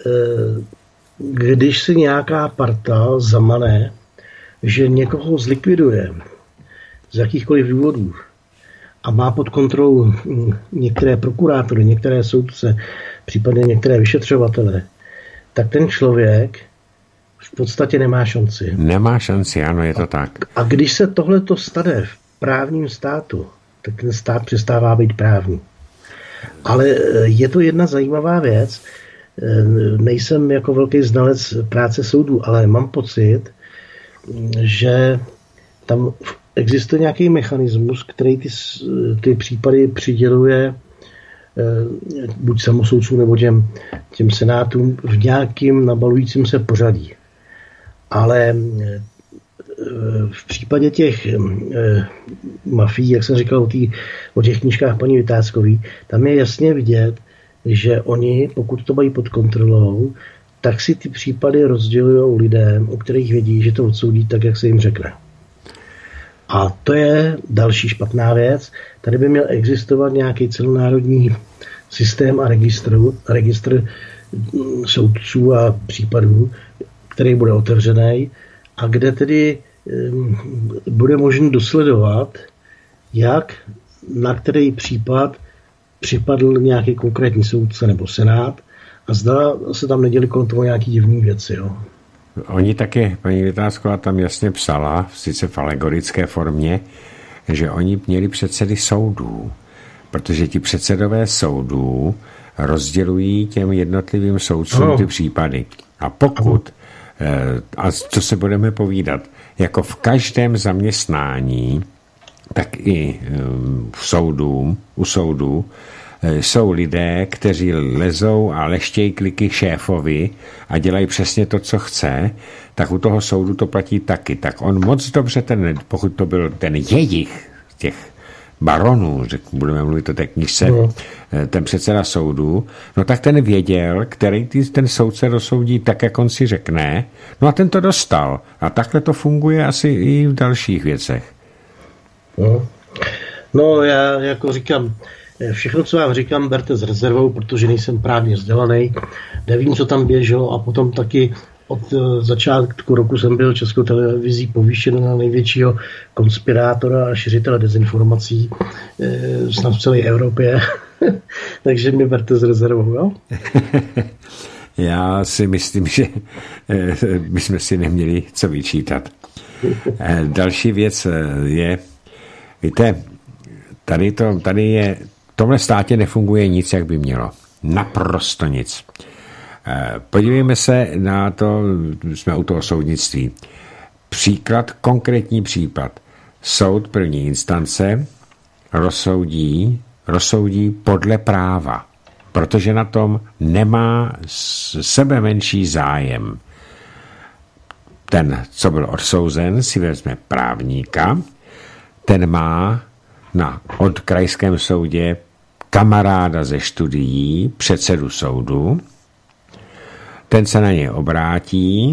když si nějaká parta zamane, že někoho zlikviduje z jakýchkoliv důvodů a má pod kontrolou některé prokurátory, některé soudce, případně některé vyšetřovatele, tak ten člověk v podstatě nemá šanci. Nemá šanci, ano, je to tak. A když se tohleto stane v právním státu, tak ten stát přestává být právní. Ale je to jedna zajímavá věc. Nejsem jako velký znalec práce soudů, ale mám pocit, že tam existuje nějaký mechanismus, který ty případy přiděluje buď samosoudcům nebo těm senátům v nějakým nabalujícím se pořadí. Ale v případě těch mafií, jak jsem říkal o těch knížkách paní Vytázkový, tam je jasně vidět, že oni, pokud to mají pod kontrolou, tak si ty případy rozdělují lidem, o kterých vědí, že to odsoudí tak, jak se jim řekne. A to je další špatná věc. Tady by měl existovat nějaký celonárodní systém a registr soudců a případů, který bude otevřený a kde tedy bude možné dosledovat, jak na který případ připadl nějaký konkrétní soudce nebo senát a zda se tam neděli kolem toho nějaký divný věci. Jo. Oni taky, paní Vytázková tam jasně psala, sice v alegorické formě, že oni měli předsedy soudů, protože ti předsedové soudů rozdělují těm jednotlivým soudcům ty případy. A pokud, a co se budeme povídat, jako v každém zaměstnání, tak i u soudů jsou lidé, kteří lezou a leštějí kliky šéfovi a dělají přesně to, co chce, tak u toho soudu to platí taky. Tak on moc dobře, pokud to byl ten jejich těch baronů, budeme mluvit o té knížce, ten předseda soudu, no tak ten věděl, který ten soudce rozsoudí tak, jak on si řekne, no a ten to dostal. A takhle to funguje asi i v dalších věcech. No já jako říkám, všechno, co vám říkám, berte s rezervou, protože nejsem právně vzdělaný, nevím, co tam běželo a potom taky od začátku roku jsem byl Českou televizí povýšen na největšího konspirátora a šiřitele dezinformací snad v celé Evropě. Takže mě berte s rezervou, jo? Já si myslím, že bychom si neměli co vyčítat. Další věc je, víte, v tomhle státě nefunguje nic, jak by mělo. Naprosto nic. Podívejme se na to, jsme u toho soudnictví. Konkrétní případ. Soud první instance rozsoudí podle práva, protože na tom nemá sebe menší zájem. Ten, co byl odsouzen, si vezme právníka, ten má od krajském soudě kamaráda ze studií, předsedu soudu, ten se na něj obrátí,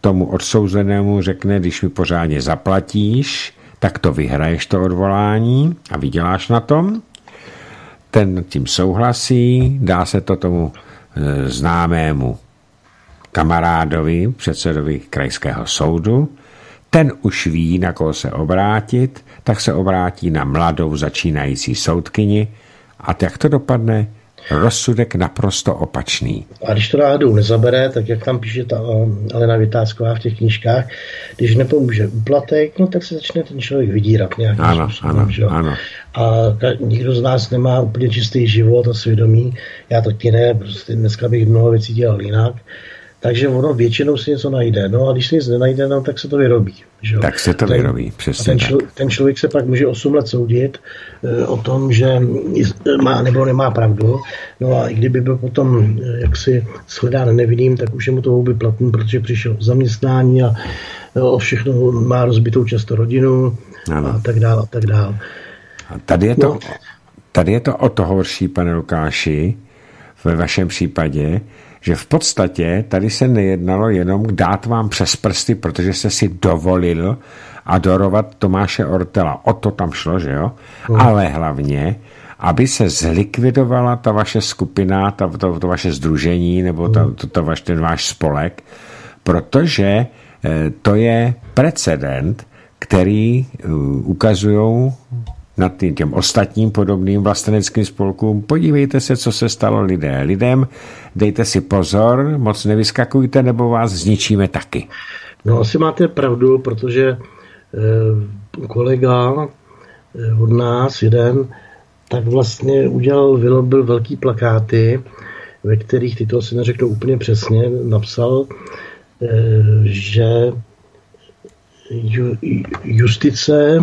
tomu odsouzenému řekne, když mi pořádně zaplatíš, tak to vyhraješ to odvolání a vyděláš na tom. Ten tím souhlasí, dá se to tomu známému kamarádovi, předsedovi krajského soudu. Ten už ví, na koho se obrátit, tak se obrátí na mladou začínající soudkyni a jak to dopadne? Rozsudek naprosto opačný. A když to náhodou nezabere, tak jak tam píše ta Alena Vytázková v těch knížkách, když nepomůže úplatek, no tak se začne ten člověk vydírat nějakým způsobem. Ano. A nikdo z nás nemá úplně čistý život a svědomí. Já taky ne, prostě dneska bych mnoho věcí dělal jinak. Takže ono většinou si něco najde. No a když se nic nenajde, no, tak se to vyrobí. Že? Tak se to vyrobí, přesně ten člověk se pak může 8 let soudit o tom, že má nebo nemá pravdu. No a i kdyby byl potom jaksi shledán nevinným, tak už je mu to houby platný, protože přišel o zaměstnání a o všechno má rozbitou často rodinu a tak dále a tak dále. A tady je to o to horší, pane Lukáši, ve vašem případě, že v podstatě tady se nejednalo jenom dát vám přes prsty, protože jste si dovolil adorovat Tomáše Ortela. O to tam šlo, že jo? Ale hlavně, aby se zlikvidovala ta vaše skupina, to vaše sdružení, nebo ten váš spolek, protože to je precedent, který ukazují nad těm ostatním podobným vlasteneckým spolkům. Podívejte se, co se stalo lidem. Dejte si pozor, moc nevyskakujte, nebo vás zničíme taky. No asi máte pravdu, protože kolega od nás jeden, tak vlastně vyrobil velký plakáty, ve kterých, ty to asi neřekl úplně přesně, napsal, že justice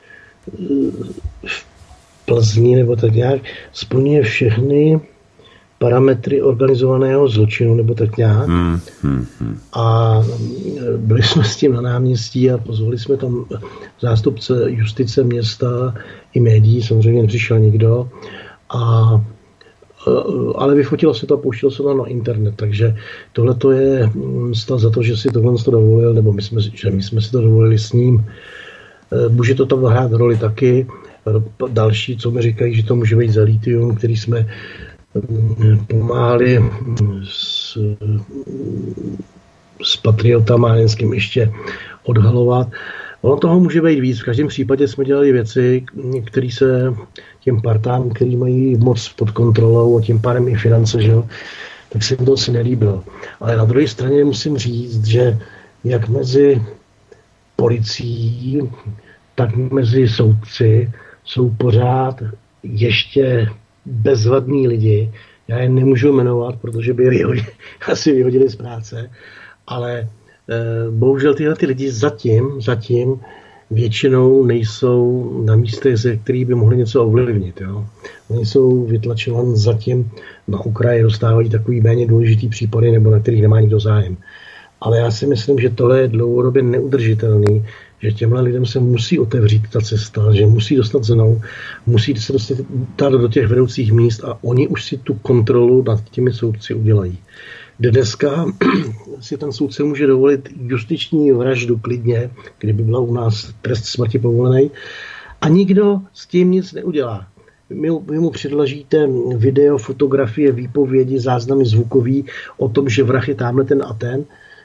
v Plzni nebo tak nějak splňuje všechny parametry organizovaného zločinu nebo tak nějak. A byli jsme s tím na náměstí a pozvali jsme tam zástupce justice města i médií, samozřejmě nepřišel nikdo. Ale vyfotilo se to a pouštilo se to na internet, takže tohle to je stav za to, že si tohle to dovolil, nebo my jsme si to dovolili s ním. Může to tam hrát roli taky. Další, co mi říkají, že to může být za litium, který jsme pomáhali s patriotama a s kým ještě odhalovat. Ono toho může být víc. V každém případě jsme dělali věci, které se těm partám, který mají moc pod kontrolou a tím pádem i finance, že jo, tak se mi to asi nelíbilo. Ale na druhé straně musím říct, že jak mezi policií, tak mezi soudci jsou pořád ještě bezvadní lidi. Já je nemůžu jmenovat, protože by asi vyhodili z práce, ale bohužel tyhle ty lidi zatím většinou nejsou na místech, ze kterých by mohli něco ovlivnit. Jo. Oni jsou vytlačovaní zatím na okraji, dostávají takový méně důležitý případy, nebo na kterých nemá nikdo zájem. Ale já si myslím, že tohle je dlouhodobě neudržitelný, že těmhle lidem se musí otevřít ta cesta, že musí dostat zenou, musí se dostat do těch vedoucích míst a oni už si tu kontrolu nad těmi soudci udělají. Dneska si ten soudce může dovolit justiční vraždu klidně, kdyby byla u nás trest smrti povolený, a nikdo s tím nic neudělá. Vy mu předložíte video, fotografie, výpovědi, záznamy zvukový o tom, že vrah je tamhle ten a ten,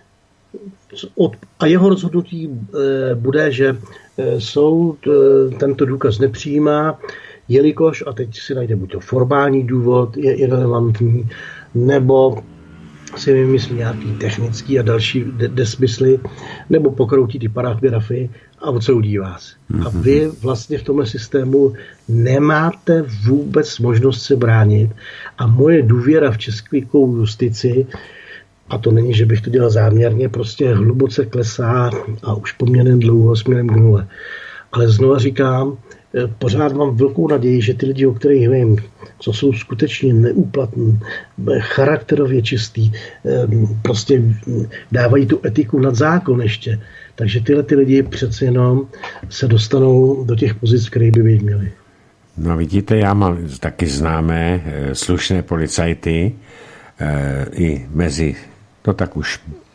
a jeho rozhodnutí bude, že soud tento důkaz nepřijímá, jelikož, a teď si najde buď to formální důvod, je irelevantní, nebo si vymyslí nějaký technický a další nesmysly, nebo pokroutí ty paragrafy a odsoudí vás. A vy vlastně v tomhle systému nemáte vůbec možnost se bránit a moje důvěra v českou justici, a to není, že bych to dělal záměrně, prostě hluboce klesá a už poměrně dlouho směrem k nule. Ale znova říkám, pořád mám velkou naději, že ty lidi, o kterých vím, co jsou skutečně neúplatní, charakterově čistý, prostě dávají tu etiku nad zákon ještě. Takže tyhle ty lidi přece jenom se dostanou do těch pozic, které by být měli. No vidíte, já mám taky známé slušné policajty i mezi, to tak už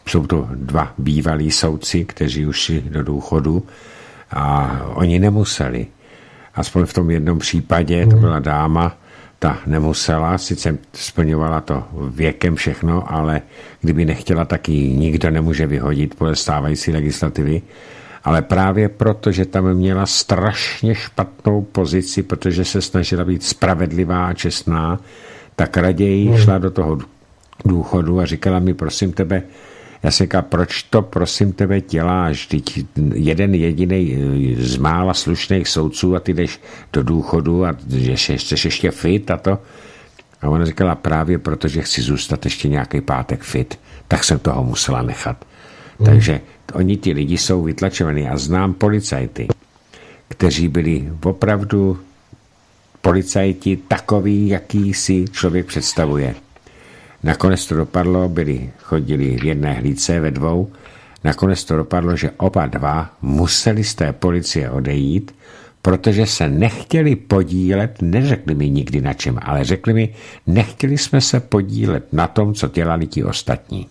jsou to 2 bývalí soudci, kteří už šli do důchodu a oni nemuseli. Aspoň v tom jednom případě, to byla dáma, ta nemusela, sice splňovala to věkem všechno, ale kdyby nechtěla, tak ji nikdo nemůže vyhodit podle stávající legislativy. Ale právě proto, že tam měla strašně špatnou pozici, protože se snažila být spravedlivá a čestná, tak raději šla do toho důchodu a říkala mi, prosím tebe, já se říkala, proč to prosím tebe děláš? Vždyť jeden jediný z mála slušných soudců a ty jdeš do důchodu a chceš ještě fit a to. A ona říkala, právě protože chci zůstat ještě nějaký pátek fit, tak jsem toho musela nechat. Takže oni ti lidi jsou vytlačovaní a znám policajty, kteří byli opravdu policajti takový, jaký si člověk představuje. Nakonec to dopadlo, chodili v jedné hlídce ve 2, nakonec to dopadlo, že oba 2 museli z té policie odejít, protože se nechtěli podílet, neřekli mi nikdy na čem, ale řekli mi, nechtěli jsme se podílet na tom, co dělali ti ostatní.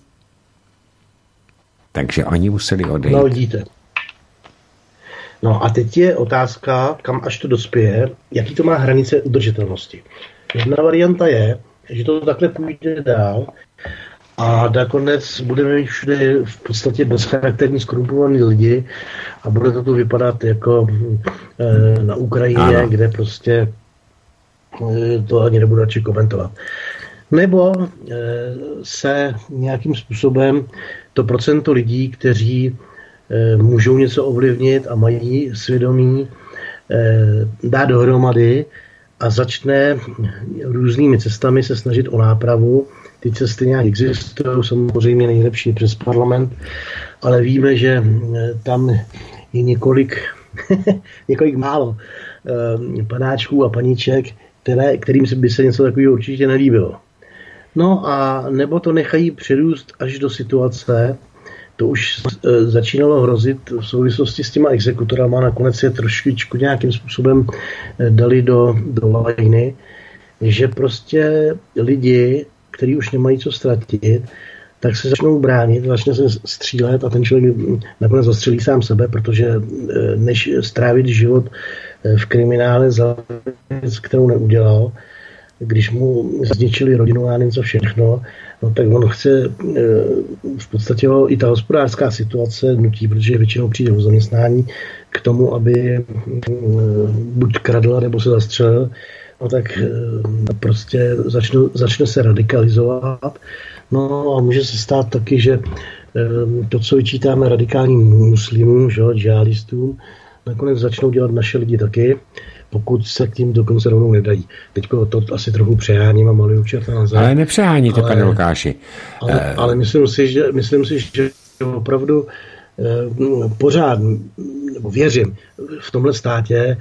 Takže oni museli odejít. No, vidíte. No a teď je otázka, kam až to dospěje, jaký to má hranice udržitelnosti. Jedna varianta je, že to takhle půjde dál a nakonec budeme mít všude v podstatě bezcharakterní skorumpovaný lidi a bude to tu vypadat jako na Ukrajině, ano, kde prostě to ani nebudu radši komentovat. Nebo se nějakým způsobem to procento lidí, kteří můžou něco ovlivnit a mají svědomí, dá dohromady a začne různými cestami se snažit o nápravu. Ty cesty nějak existují, samozřejmě nejlepší přes parlament, ale víme, že tam je několik málo panáčků a paníček, kterým by se něco takového určitě nelíbilo. No a nebo to nechají přerůst až do situace, to už začínalo hrozit v souvislosti s těma exekutorama, nakonec je trošičku nějakým způsobem dali do lajny, že prostě lidi, kteří už nemají co ztratit, tak se začnou bránit, začne se střílet a ten člověk nakonec zastřelí sám sebe, protože než strávit život v kriminále za věc, kterou neudělal, když mu zničili rodinu a něco všechno, no tak on chce, v podstatě i ta hospodářská situace nutí, protože většinou přijde o zaměstnání k tomu, aby buď kradl, nebo se zastřelil, no tak prostě začne se radikalizovat. No a může se stát taky, že to, co vyčítáme radikálním muslimům, džihadistům, nakonec začnou dělat naše lidi taky, pokud se k tím dokonce rovnou nedají. Teďko to asi trochu přeháním a maluju čerta na zem. Ale nepřeháníte, pane Lukáši. Ale myslím si, že opravdu pořád, nebo věřím, v tomhle státě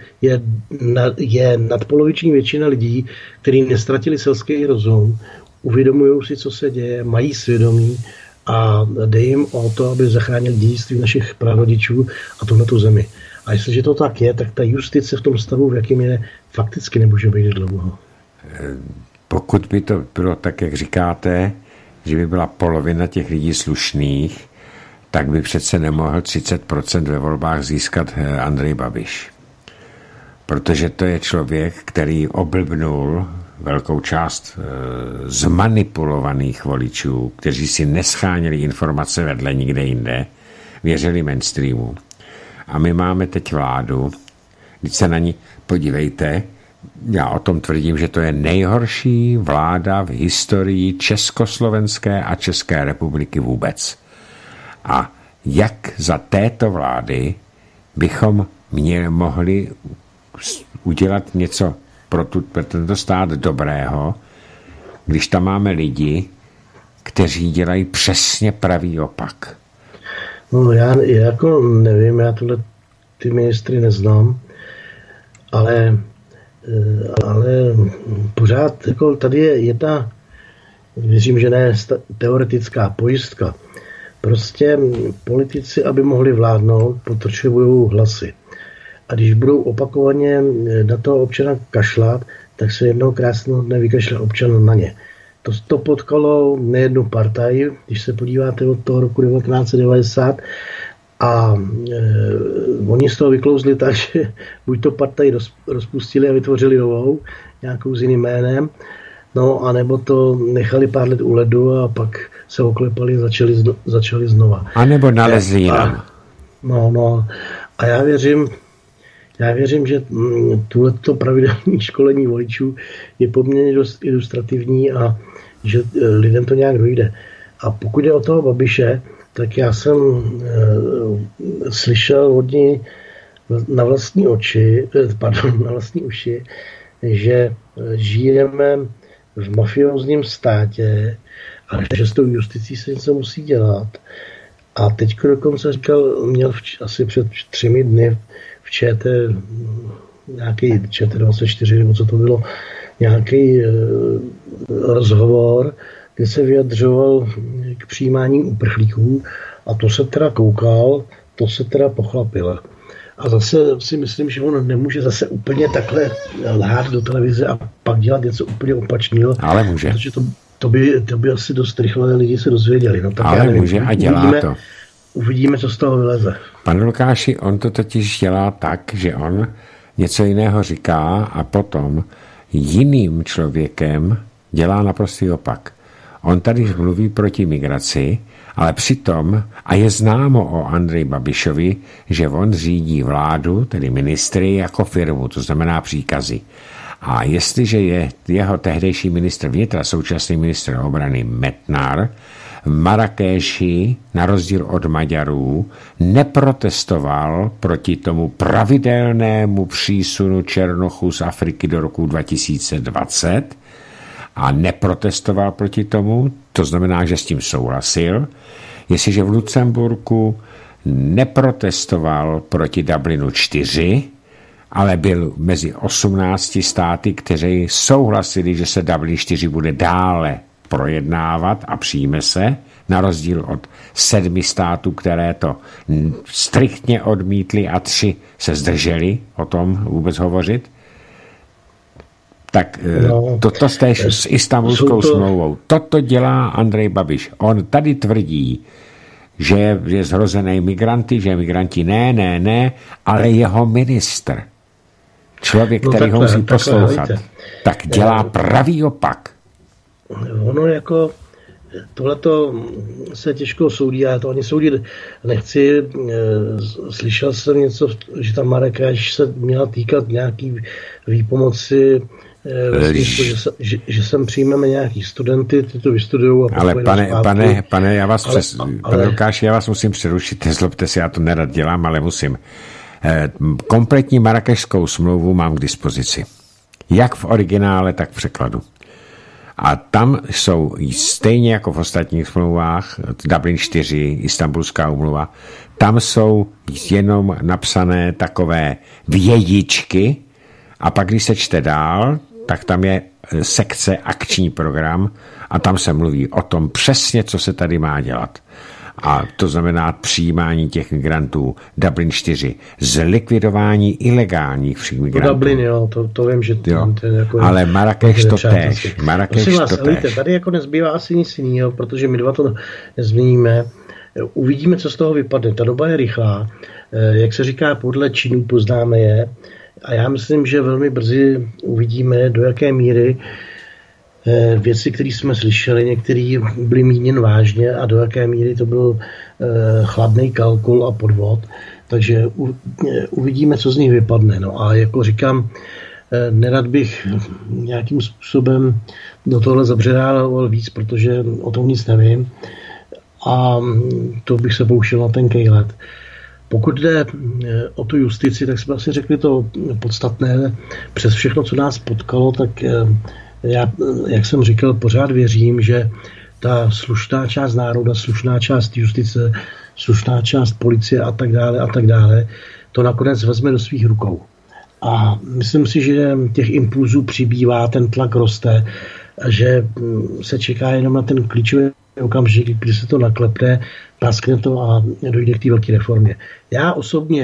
je nadpoloviční většina lidí, kteří nestratili selský rozum, uvědomují si, co se děje, mají svědomí a jde jim o to, aby zachránili dědictví našich prarodičů a tuhletu zemi. A jestliže to tak je, tak ta justice v tom stavu, v jakém je, fakticky nemůže být dlouho. Pokud by to bylo tak, jak říkáte, že by byla polovina těch lidí slušných, tak by přece nemohl 30% ve volbách získat Andrej Babiš. Protože to je člověk, který oblbnul velkou část zmanipulovaných voličů, kteří si nescháněli informace vedle nikde jinde, věřili mainstreamu. A my máme teď vládu, když se na ní podívejte, já o tom tvrdím, že to je nejhorší vláda v historii Československé a České republiky vůbec. A jak za této vlády bychom mohli udělat něco pro tento stát dobrého, když tam máme lidi, kteří dělají přesně pravý opak. No já jako nevím, já ty ministry neznám, ale pořád jako tady je jedna, věřím, že ne teoretická pojistka. Prostě politici, aby mohli vládnout, potřebují hlasy. A když budou opakovaně na toho občana kašlat, tak se jednoho krásného dne vykašle občan na ně. To potkalo nejednu partaj, když se podíváte od toho roku 1990 a oni z toho vyklouzli tak, že buď to partaj rozpustili a vytvořili novou, nějakou s jiným jménem, no a nebo to nechali pár let u ledu a pak se oklepali a začali znova. A nebo nalezli jinam. No. A já věřím, že tohleto pravidelné školení voličů je poměrně dost ilustrativní a že lidem to nějak dojde. A pokud je o toho Babiše, tak já jsem slyšel od něj na vlastní uši, že žijeme v mafiózním státě a že s tou justicí se něco musí dělat. A teď dokonce říkal, měl asi před 3 dny v nějaký ČT24, nebo co to bylo, nějaký rozhovor, kde se vyjadřoval k přijímání uprchlíků a to se teda koukal, to se teda pochlapil. A zase si myslím, že on nemůže zase úplně takhle lhát do televize a pak dělat něco úplně opačného. Ale může. Protože to by asi dost rychle lidi se dozvěděli. No, tak ale může a dělá to. Uvidíme, co z toho vyleze. Pane Lukáši, on to totiž dělá tak, že on něco jiného říká a potom jiným člověkem dělá naprostý opak. On tady mluví proti migraci, ale přitom, a je známo o Andreji Babišovi, že on řídí vládu, tedy ministry, jako firmu, to znamená příkazy. A jestliže je jeho tehdejší ministr vnitra, současný ministr obrany Metnar, v Marrakéši, na rozdíl od Maďarů, neprotestoval proti tomu pravidelnému přísunu černochů z Afriky do roku 2020 a neprotestoval proti tomu, to znamená, že s tím souhlasil, jestliže v Lucemburku neprotestoval proti Dublinu 4, ale byl mezi 18 státy, kteří souhlasili, že se Dublin 4 bude dále projednávat a přijme se, na rozdíl od 7 států, které to striktně odmítli a 3 se zdrželi o tom vůbec hovořit. Tak toto stéž s Istanbulskou smlouvou. Toto dělá Andrej Babiš. On tady tvrdí, že je zhrozený migranty, že migranti ne, ale jeho ministr, člověk, který ho musí poslouchat, tak dělá pravý opak. Ono jako tohleto se těžko soudí, já to ani soudit nechci. Slyšel jsem něco, že ta Marrakéš se měla týkat nějaký výpomoci, že sem přijmeme nějaký studenty, ty to vystudujou. Ale pane, pane Lukáši, já vás musím přerušit, nezlobte se, já to nerad dělám, ale musím. Kompletní Marrakešskou smlouvu mám k dispozici. Jak v originále, tak v překladu. A tam jsou stejně jako v ostatních smlouvách, Dublin 4, Istanbulská úmluva, tam jsou jenom napsané takové vědičky a pak, když se čte dál, tak tam je sekce akční program a tam se mluví o tom přesně, co se tady má dělat. A to znamená přijímání těch migrantů, Dublin 4, zlikvidování ilegálních migrantů. Dublin, jo, to vím, že to jako ale Marrakeš to též. Tady jako nezbývá asi nic jiného, protože my dva to nezměníme. Uvidíme, co z toho vypadne. Ta doba je rychlá. Jak se říká, podle činů poznáme je. A já myslím, že velmi brzy uvidíme, do jaké míry věci, které jsme slyšeli, některé byly míněn vážně a do jaké míry to byl chladný kalkul a podvod. Takže uvidíme, co z nich vypadne. No a jako říkám, nerad bych nějakým způsobem do tohle zabředával víc, protože o tom nic nevím. A to bych se pouštěl na tenkej let. Pokud jde o tu justici, tak jsme asi řekli to podstatné. Přes všechno, co nás potkalo, tak já, jak jsem říkal, pořád věřím, že ta slušná část národa, slušná část justice, slušná část policie a tak dále, to nakonec vezme do svých rukou. A myslím si, že těch impulzů přibývá, ten tlak roste, že se čeká jenom na ten klíčový okamžik, kdy se to naklepne, praskne to a dojde k té velké reformě. Já osobně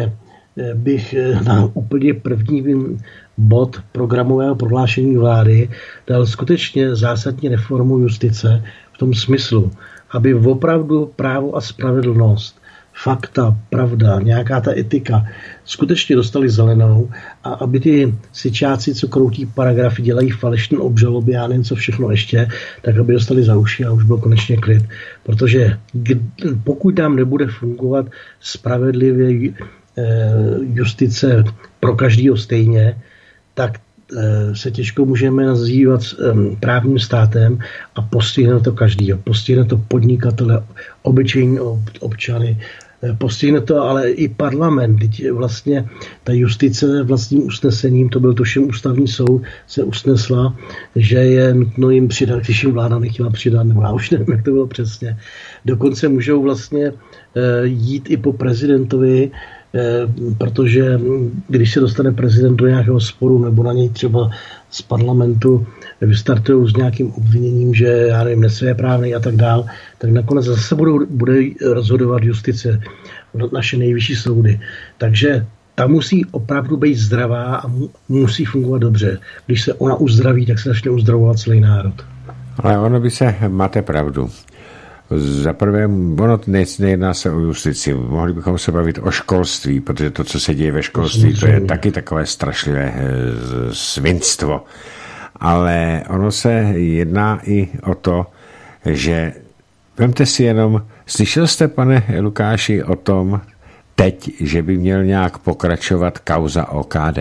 bych na úplně první bod programového prohlášení vlády dal skutečně zásadní reformu justice v tom smyslu, aby opravdu právo a spravedlnost, fakta, pravda, nějaká ta etika skutečně dostali zelenou a aby ty syčáci, co kroutí paragrafy, dělají falešné obžaloby a nevím co všechno ještě, tak aby dostali za uši a už byl konečně klid. Protože pokud nám nebude fungovat spravedlivě justice pro každého stejně, tak se těžko můžeme nazývat právním státem a postihne to každýho. Postihne to podnikatele, obyčejní občany, postihne to ale i parlament. Vlastně ta justice vlastním usnesením, to byl tuším ústavní soud, se usnesla, že je nutno jim přidat, když jim vláda nechtěla přidat, nebo já už nevím, jak to bylo přesně. Dokonce můžou vlastně jít i po prezidentovi, protože když se dostane prezident do nějakého sporu nebo na něj třeba z parlamentu vystartují s nějakým obviněním, že já nevím, nesvéprávný a tak dál, tak nakonec zase bude rozhodovat justice, naše nejvyšší soudy. Takže ta musí opravdu být zdravá a musí fungovat dobře. Když se ona uzdraví, tak se začne uzdravovat celý národ. Ale ono by se, máte pravdu. Za prvé, ono nejedná se o justici. Mohli bychom se bavit o školství, protože to, co se děje ve školství, to je taky takové strašlivé svinstvo. Ale ono se jedná i o to, že vemte si jenom, slyšel jste, pane Lukáši, o tom teď, že by měl nějak pokračovat kauza OKD?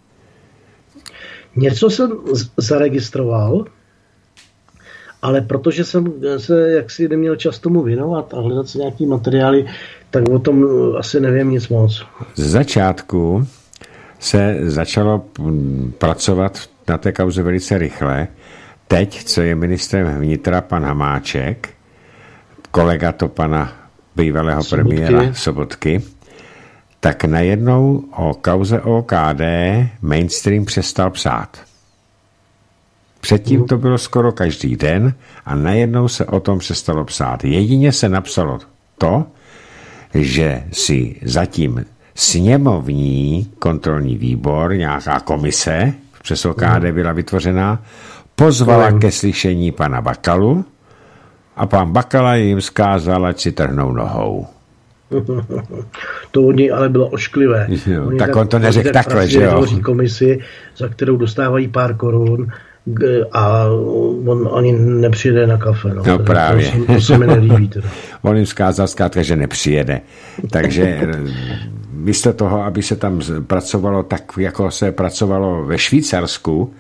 Něco jsem zaregistroval, ale protože jsem se jaksi neměl čas tomu věnovat a hledat si nějaký materiály, tak o tom asi nevím nic moc. Z začátku se začalo pracovat na té kauze velice rychle. Teď, co je ministrem vnitra pan Hamáček, kolega to pana bývalého premiéra Sobotky, tak najednou o kauze OKD mainstream přestal psát. Předtím to bylo skoro každý den a najednou se o tom přestalo psát. Jedině se napsalo to, že si zatím sněmovní kontrolní výbor, nějaká komise, přes OKD byla vytvořená, pozvala ke slyšení pana Bakalu a pan Bakala jim zkázal, ať si trhnou nohou. To od něj ale bylo ošklivé. Tak on to neřekl takhle, že jo? Komisi, za kterou dostávají pár korun a on ani nepřijede na kafe. No právě. To se mi nelíbí. Teda. On jim zkázal zkrátka, že nepřijede. Takže místo toho, aby se tam pracovalo tak, jako se pracovalo ve Švýcarsku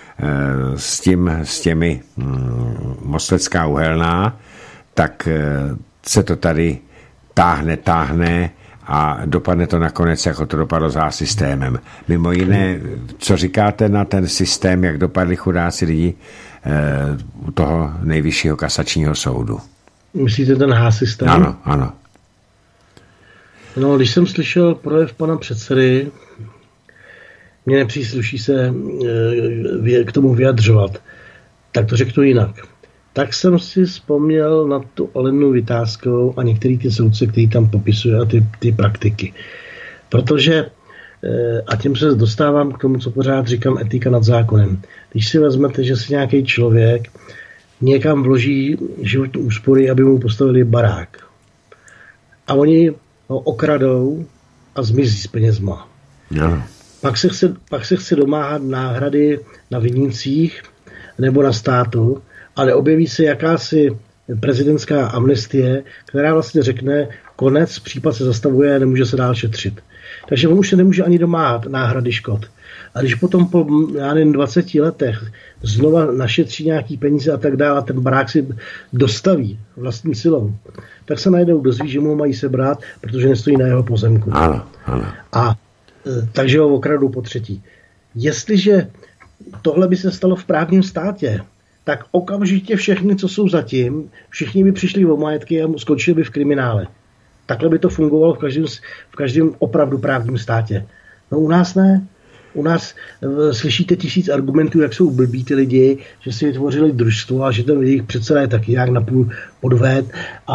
s těmi Mostecká uhelná, tak se to tady táhne a dopadne to nakonec, jako to dopadlo za systémem. Mimo jiné, co říkáte na ten systém, jak dopadli chudáci lidi u toho nejvyššího kasačního soudu? Myslíte ten H-systém? Ano, ano. No, když jsem slyšel projev pana předsedy, mně nepřísluší se k tomu vyjadřovat, tak to řeknu jinak. Tak jsem si vzpomněl na tu Alenu Vitáskovou a některý ty soudce, který tam popisuje a ty praktiky. Protože, a tím se dostávám k tomu, co pořád říkám, etika nad zákonem. Když si vezmete, že si nějaký člověk někam vloží životní úspory, aby mu postavili barák. A oni ho okradou a zmizí s penězma. No. Pak se chce domáhat náhrady na vinících nebo na státu, ale objeví se jakási prezidentská amnestie, která vlastně řekne, konec, případ se zastavuje, nemůže se dál šetřit. Takže on už se nemůže ani domáhat náhrady škod. A když potom po, já nevím, 20 letech znova našetří nějaký peníze a tak dále, a ten barák si dostaví vlastní silou, tak se najednou dozví, že mu ho mají sebrat, protože nestojí na jeho pozemku. Ano, ano. A takže ho okradou po třetí. Jestliže tohle by se stalo v právním státě, tak okamžitě všechny, co jsou zatím, všichni by přišli o majetky a skončili by v kriminále. Takhle by to fungovalo v každém opravdu právním státě. No u nás ne. U nás slyšíte 1000 argumentů, jak jsou blbí ty lidi, že si vytvořili družstvo a že ten jejich předseda je taky nějak napůl podved a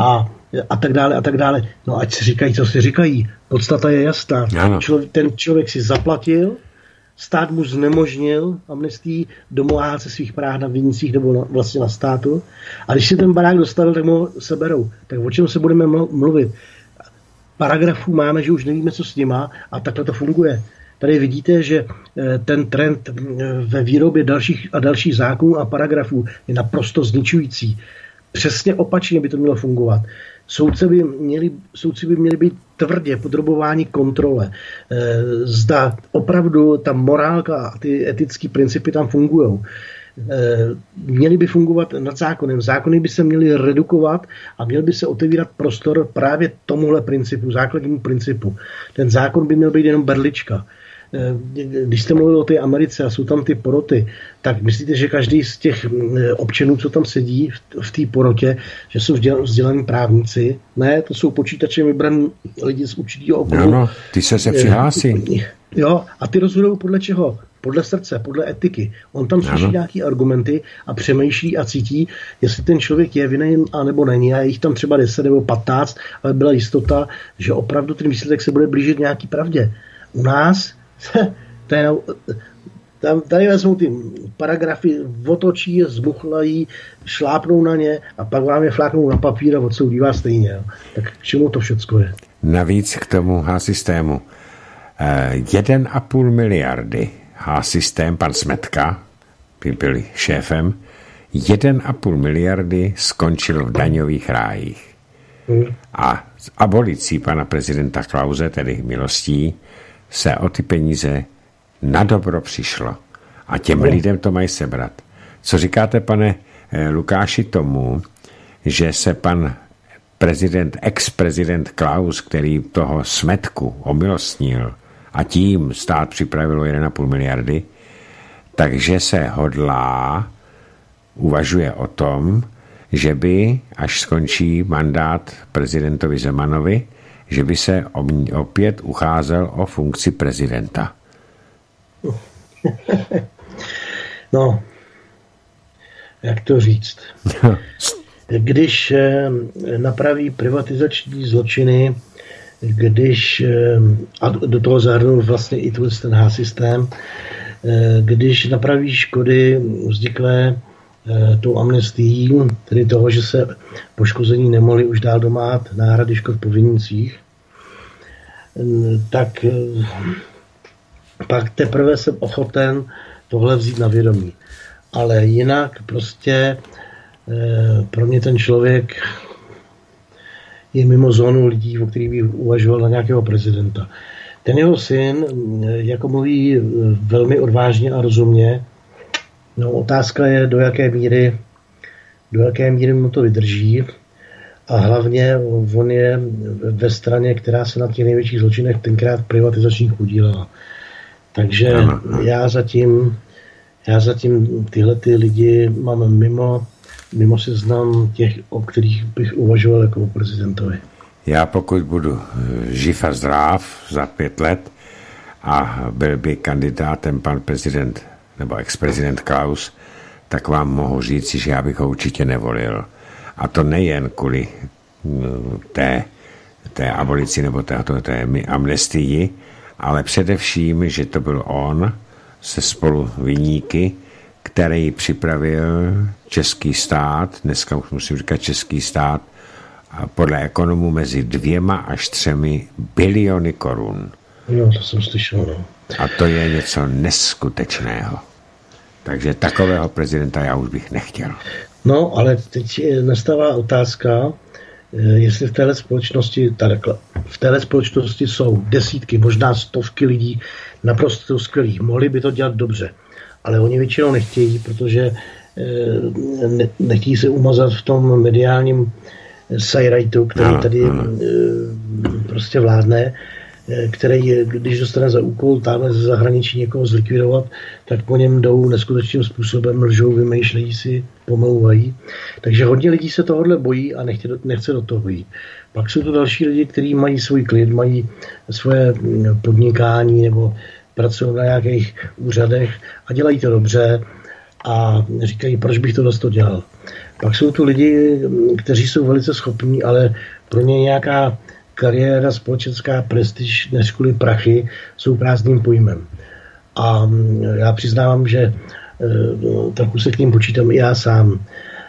a tak dále a tak dále. No ať si říkají, co si říkají. Podstata je jasná. Ten člověk si zaplatil, stát mu znemožnil amnestii, domohávat se svých práv na vinících nebo vlastně na státu. A když si ten barák dostavil, tak mu ho seberou. Tak o čem se budeme mluvit? Paragrafů máme, že už nevíme, co s nima, a takhle to funguje. Tady vidíte, že ten trend ve výrobě dalších a dalších zákonů a paragrafů je naprosto zničující. Přesně opačně by to mělo fungovat. Soudci by měli být tvrdě podrobováni kontrole. Zda opravdu ta morálka a ty etické principy tam fungují. Měly by fungovat nad zákonem. Zákony by se měly redukovat a měl by se otevírat prostor právě tomuhle principu, základnímu principu. Ten zákon by měl být jenom berlička. Když jste mluvil o té Americe a jsou tam ty poroty, tak myslíte, že každý z těch občanů, co tam sedí v té porotě, že jsou vzdělaní právníci? Ne, to jsou počítačem vybraní lidi z určitého okruhu. No, ty se přihlásí. Jo, a ty rozhodují podle čeho? Podle srdce, podle etiky. On tam slyší nějaké argumenty a přemýšlí a cítí, jestli ten člověk je vinen a nebo není. A je jich tam třeba 10 nebo 15, ale byla jistota, že opravdu ten výsledek se bude blížit nějaký pravdě. U nás tady vezmou ty paragrafy, otočí je, zmuchlají, šlápnou na ně a pak vám je fláknou na papír a odsoudí vás stejně. Jo. Tak k čemu to všecko je? Navíc k tomu H-systému. 1,5 miliardy H-systém, pan Smetka, byl šéfem, 1,5 miliardy skončil v daňových rájích. A s abolicí pana prezidenta Klause, tedy milostí, se o ty peníze na dobro přišlo. A těm lidem to mají sebrat. Co říkáte, pane Lukáši, tomu, že se pan ex-prezident Klaus, který toho Smetku omilostnil a tím stát připravilo 1,5 miliardy, takže se uvažuje o tom, že by, až skončí mandát prezidentovi Zemanovi, že by se opět ucházel o funkci prezidenta. No, jak to říct? Když napraví privatizační zločiny, a do toho zahrnul vlastně i ten H-systém, když napraví škody vzniklé tou amnestií, tedy toho, že se poškození nemohli už dál domáhat náhrady škod po vinících, tak pak teprve jsem ochoten tohle vzít na vědomí. Ale jinak prostě pro mě ten člověk je mimo zónu lidí, o kterých bych uvažoval na nějakého prezidenta. Ten jeho syn, jako mluví velmi odvážně a rozumně, no otázka je, do jaké míry mu to vydrží, a hlavně on je ve straně, která se na těch největších zločinech tenkrát privatizačních podílela. Takže já zatím tyhle ty lidi mám mimo seznam těch, o kterých bych uvažoval jako o prezidentovi. Já pokud budu živ a zdrav za 5 let a byl by kandidátem pan prezident nebo ex-prezident Klaus, tak vám mohu říct, že já bych ho určitě nevolil. A to nejen kvůli té abolici nebo té amnestii, ale především, že to byl on se spoluviníky, který připravil český stát, dneska už musím říkat český stát, podle ekonomů mezi 2 až 3 biliony korun. Jo, to jsem slyšel. No. A to je něco neskutečného. Takže takového prezidenta já už bych nechtěl. No, ale teď nastává otázka, jestli v téhle společnosti jsou desítky, možná stovky lidí naprosto skvělých. Mohli by to dělat dobře, ale oni většinou nechtějí, protože nechtějí se umazat v tom mediálním sajrajtu, který tady prostě vládne, který, když dostane za úkol tamhle ze zahraničí někoho zlikvidovat, tak po něm jdou neskutečným způsobem, lžou, vymýšlejí si, pomlouvají. Takže hodně lidí se tohohle bojí a nechce do toho jít. Pak jsou to další lidi, kteří mají svůj klid, mají svoje podnikání nebo pracují na nějakých úřadech a dělají to dobře a říkají, proč bych to dělal. Pak jsou tu lidi, kteří jsou velice schopní, ale pro ně nějaká kariéra, společenská prestiž, než kvůli prachy, jsou prázdným pojmem. A já přiznávám, že trochu se k ním počítám i já sám.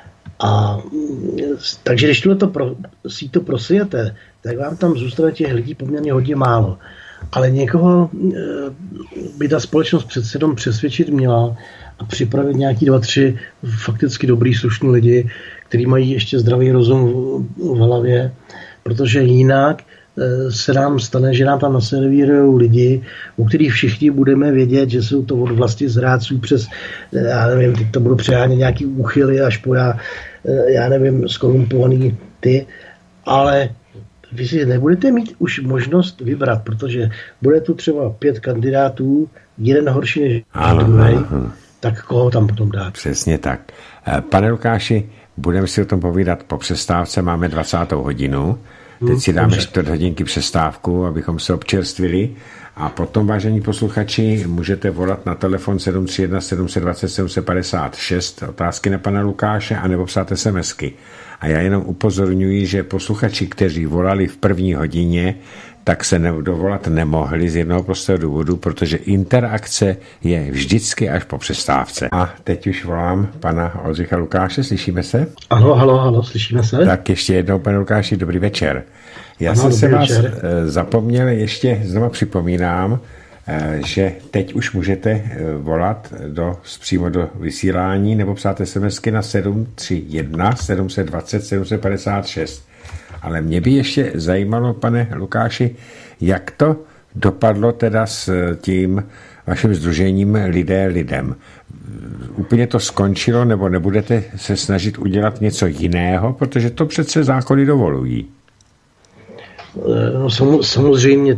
Takže když si to prosijete, tak vám tam zůstane těch lidí poměrně hodně málo. Ale někoho by ta společnost přece jenom přesvědčit měla a připravit nějaký 2-3 fakticky dobrý, slušný lidi, kteří mají ještě zdravý rozum v hlavě, protože jinak se nám stane, že nám tam naservírujou lidi, u kterých všichni budeme vědět, že jsou to od vlasti zrádců přes, já nevím, teď to budou přehánět nějaký úchyly až po já nevím, skorumpovaný ty, ale vy si nebudete mít už možnost vybrat, protože bude tu třeba 5 kandidátů, jeden horší než druhý, tak koho tam potom dát? Přesně tak. Pane Lukáši, budeme si o tom povídat po přestávce, máme 20. hodinu. Teď si dáme 4 hodinky přestávku, abychom se občerstvili. A potom, vážení posluchači, můžete volat na telefon 731 720 756 otázky na pana Lukáše, anebo psát SMSky. A já jenom upozorňuji, že posluchači, kteří volali v první hodině, tak se dovolat nemohli z jednoho prostého důvodu, protože interakce je vždycky až po přestávce. A teď už volám pana Oldřicha Lukáše, slyšíme se? Ano, slyšíme se. Tak ještě jednou, pane Lukáši, dobrý večer. Já jsem se vás zapomněl, ještě znova připomínám, že teď už můžete volat přímo do vysílání nebo psát SMSky na 731 720 756. Ale mě by ještě zajímalo, pane Lukáši, jak to dopadlo teda s tím vaším sdružením Lidé lidem. Úplně to skončilo, nebo nebudete se snažit udělat něco jiného, protože to přece zákony dovolují? No, samozřejmě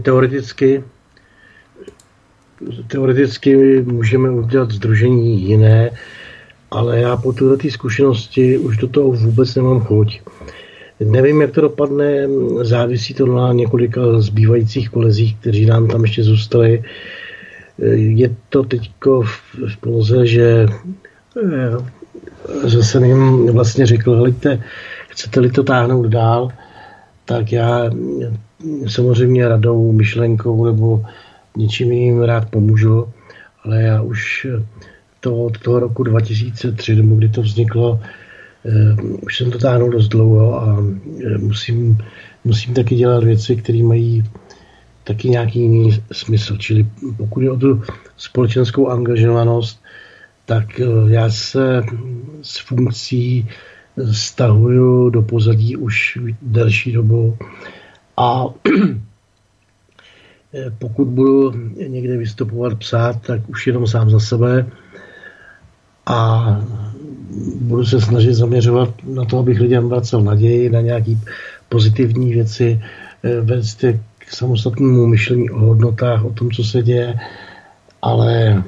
teoreticky můžeme udělat sdružení jiné, ale já po této zkušenosti už do toho vůbec nemám chuť. Nevím, jak to dopadne, závisí to na několika zbývajících kolezích, kteří nám tam ještě zůstali. Je to teďko v poloze, že jsem jim vlastně řekl, hleďte, chcete-li to táhnout dál, tak já samozřejmě radou, myšlenkou nebo něčím jiným rád pomůžu, ale já už od toho roku 2003, kdy to vzniklo, už jsem to táhnul dost dlouho a musím taky dělat věci, které mají taky nějaký jiný smysl. Čili pokud je o tu společenskou angažovanost, tak já se s funkcí stahuju do pozadí už delší dobu a pokud budu někde vystupovat, psát, tak už jenom sám za sebe a budu se snažit zaměřovat na to, abych lidem vracel naději, na nějaké pozitivní věci, vést k samostatnému myšlení o hodnotách, o tom, co se děje, ale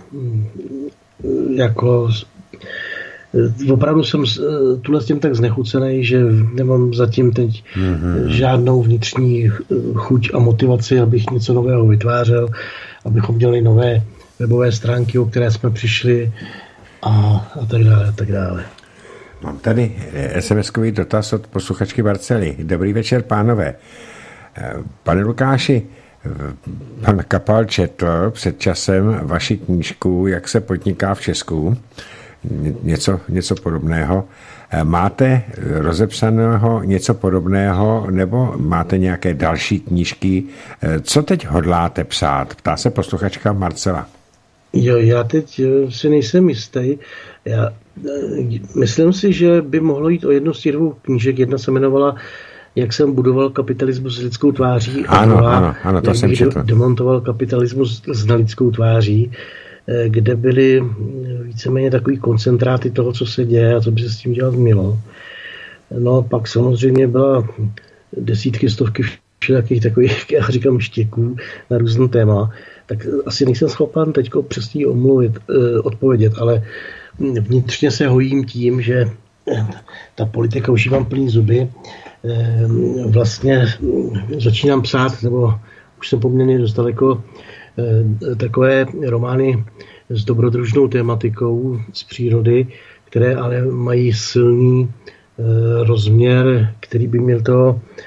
jako opravdu jsem tuhle s tím tak znechucený, že nemám zatím teď žádnou vnitřní chuť a motivaci, abych něco nového vytvářel, abychom dělali nové webové stránky, o které jsme přišli a tak dále. Mám tady SMS-kový dotaz od posluchačky Barcely. Dobrý večer, pánové. Pane Lukáši, pan Kapal četl před časem vaši knížku Jak se podniká v Česku. Něco podobného. Máte rozepsaného něco podobného nebo máte nějaké další knížky? Co teď hodláte psát? Ptá se posluchačka Marcela. Jo, já teď si nejsem jistý. Myslím si, že by mohlo jít o jednu z těch 2 knížek. Jedna se jmenovala Jak jsem budoval kapitalismus s lidskou tváří. Ano, to jsem četl. Demontoval kapitalismus s nelidskou tváří, kde byly víceméně takový koncentráty toho, co se děje a co by se s tím dělat mělo. No pak samozřejmě byla desítky, stovky všelakých takových, já říkám, štěků na různý téma, tak asi nejsem schopen teď přesně odpovědět, ale vnitřně se hojím tím, že ta politika už jí mám plný zuby. Vlastně začínám psát, nebo už jsem poměrně dost daleko, takové romány s dobrodružnou tématikou z přírody, které ale mají silný rozměr, který by měl toho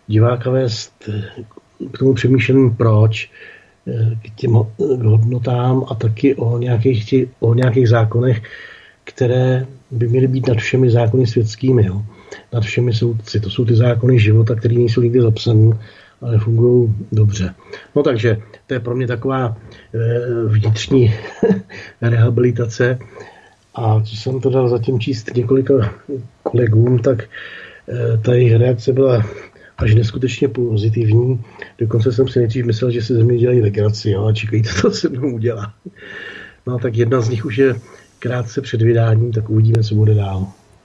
diváka vést k tomu přemýšlení proč, k těm hodnotám a taky o nějakých zákonech, které by měly být nad všemi zákony světskými. Jo. Nad všemi soudci. To jsou ty zákony života, které nejsou nikdy zapsané, ale fungují dobře. No takže to je pro mě taková vnitřní rehabilitace. A co jsem to dal zatím číst několika kolegům, tak ta jejich reakce byla až neskutečně pozitivní. Dokonce jsem si nejdřív myslel, že si ze mě dělají legraci, a čekají, co se mnou udělá. No tak jedna z nich už je krátce před vydáním, tak uvidíme, co bude dál.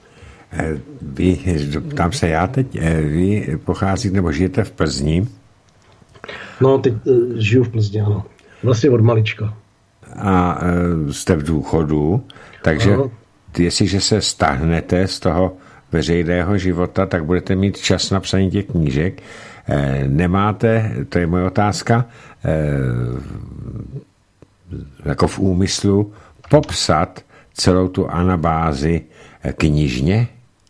Ptám se já teď, vy pocházíte nebo žijete v Plzni? No, teď žiju v Plzni, ano. Vlastně od malička. A jste v důchodu, takže jestliže se stáhnete z toho veřejného života, tak budete mít čas na psaní těch knížek. Nemáte, to je moje otázka, jako v úmyslu popsat celou tu anabázi knižně?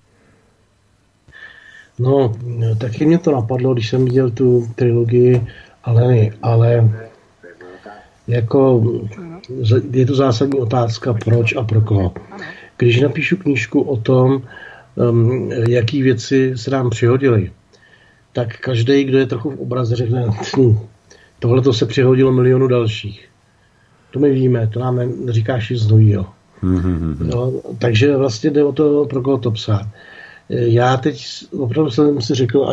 No, taky mě to napadlo, když jsem viděl tu trilogii Aleny, ale jako je to zásadní otázka, proč a pro koho. Když napíšu knížku o tom, jaký věci se nám přihodily, tak každý, kdo je trochu v obraze, řekne, tohle to se přihodilo milionu dalších. To my víme, to nám říkáš i znovího. No, takže vlastně jde o to, pro koho to psát. Já teď opravdu jsem si řekl,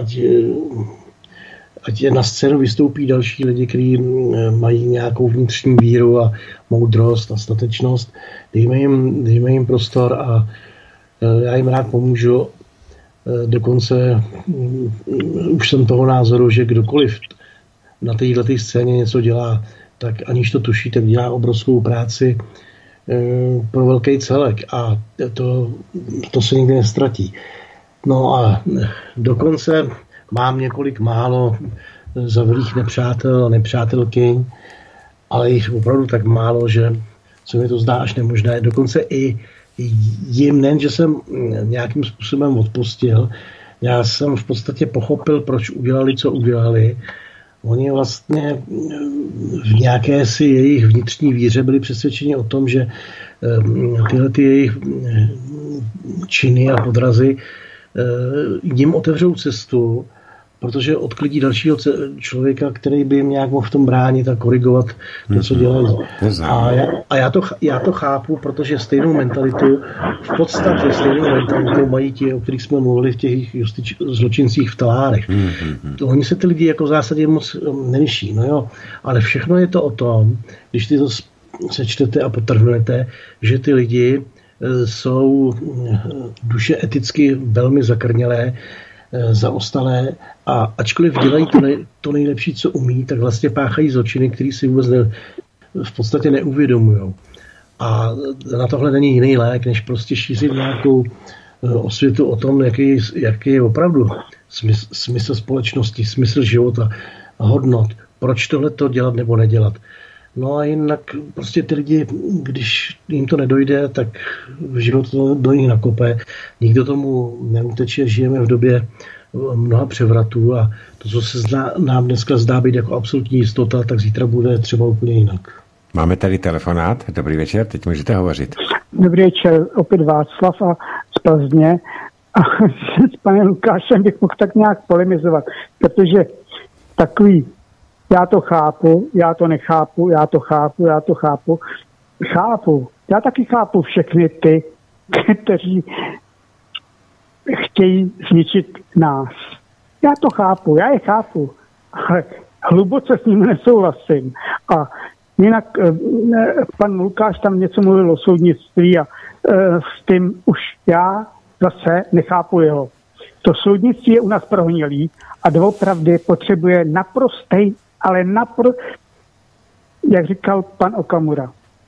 ať je na scénu vystoupí další lidi, kteří mají nějakou vnitřní víru a moudrost a statečnost. Dejme jim prostor a já jim rád pomůžu. Dokonce už jsem toho názoru, že kdokoliv na této scéně něco dělá, tak aniž to tuší, tak dělá obrovskou práci pro velký celek a to se nikdy nestratí. No a dokonce mám několik málo zavilých nepřátel a nepřátelkyň, ale jich opravdu tak málo, že se mi to zdá až nemožné. Dokonce i jim nejen, že jsem nějakým způsobem odpustil, já jsem v podstatě pochopil, proč udělali, co udělali. Oni vlastně v nějaké si jejich vnitřní víře byli přesvědčeni o tom, že tyhle ty jejich činy a podrazy jim otevřou cestu, protože odklidí dalšího člověka, který by jim nějak mohl v tom bránit a korigovat to, co dělají. A já to chápu, protože stejnou mentalitu, v podstatě stejnou mentalitu mají ti, o kterých jsme mluvili v těch zločincích v talárech. Oni se ty lidi jako v zásadě moc neliší, no jo, ale všechno je to o tom, když ty to sečtete a potrhnete, že ty lidi jsou duše eticky velmi zakrnělé, zaostalé a ačkoliv dělají to nejlepší, co umí, tak vlastně páchají zločiny, který si vůbec v podstatě neuvědomujou. A na tohle není jiný lék, než prostě šířit nějakou osvětu o tom, jaký je opravdu smysl společnosti, smysl života, hodnot, proč tohleto dělat nebo nedělat. No a jinak prostě ty lidi, když jim to nedojde, tak život to do nich nakope. Nikdo tomu neuteče, žijeme v době mnoha převratů a to, co se nám dneska zdá být jako absolutní jistota, tak zítra bude třeba úplně jinak. Máme tady telefonát. Dobrý večer, teď můžete hovořit. Dobrý večer, opět Václav a z Plzně. A s panem Lukášem bych mohl tak nějak polemizovat, protože takový já to chápu, já to nechápu, já to chápu, já to chápu. Chápu. Já taky chápu všechny ty, kteří chtějí zničit nás. Já to chápu, já je chápu, ale hluboce s ním nesouhlasím. A jinak pan Lukáš tam něco mluvil o soudnictví a s tím už já zase nechápu jeho. To soudnictví je u nás prohnilý a doopravdy potřebuje naprostej, ale jak říkal pan Okamura,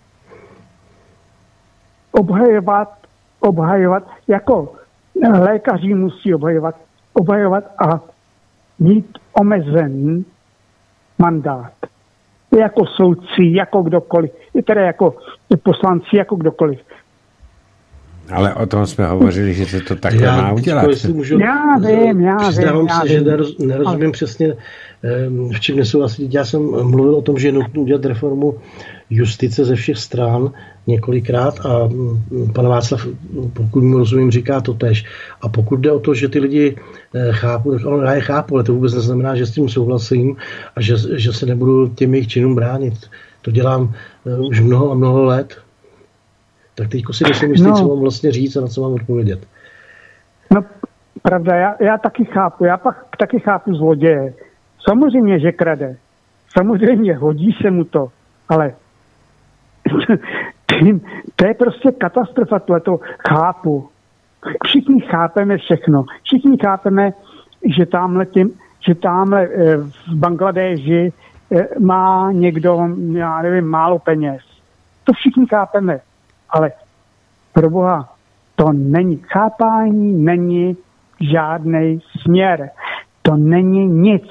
obhajovat, jako lékaři musí obhajovat a mít omezený mandát. Jako soudci, jako kdokoliv, tedy jako poslanci, jako kdokoliv. Ale o tom jsme hovořili, že se to takhle má udělat. Já vím. Přiznávám se, že nerozumím přesně, v čem nesouhlasím. Já jsem mluvil o tom, že je nutné udělat reformu justice ze všech stran několikrát a pan Václav, pokud mu rozumím, říká to též. A pokud jde o to, že ty lidi chápu, tak já je chápu, ale to vůbec neznamená, že s tím souhlasím a že se nebudu těm jejich činům bránit. To dělám už mnoho a mnoho let. Tak teďko si myslím jistý, co mám vlastně říct a na co mám odpovědět. No, pravda, já taky chápu. Já pak taky chápu zloděje. Samozřejmě, že krade. Samozřejmě, hodí se mu to. Ale to je prostě katastrofa, to chápu. Všichni chápeme všechno. Všichni chápeme, že tamhle v Bangladéši má někdo, já nevím, málo peněz. To všichni chápeme. Ale pro Boha, to není chápání, není žádný směr. To není nic.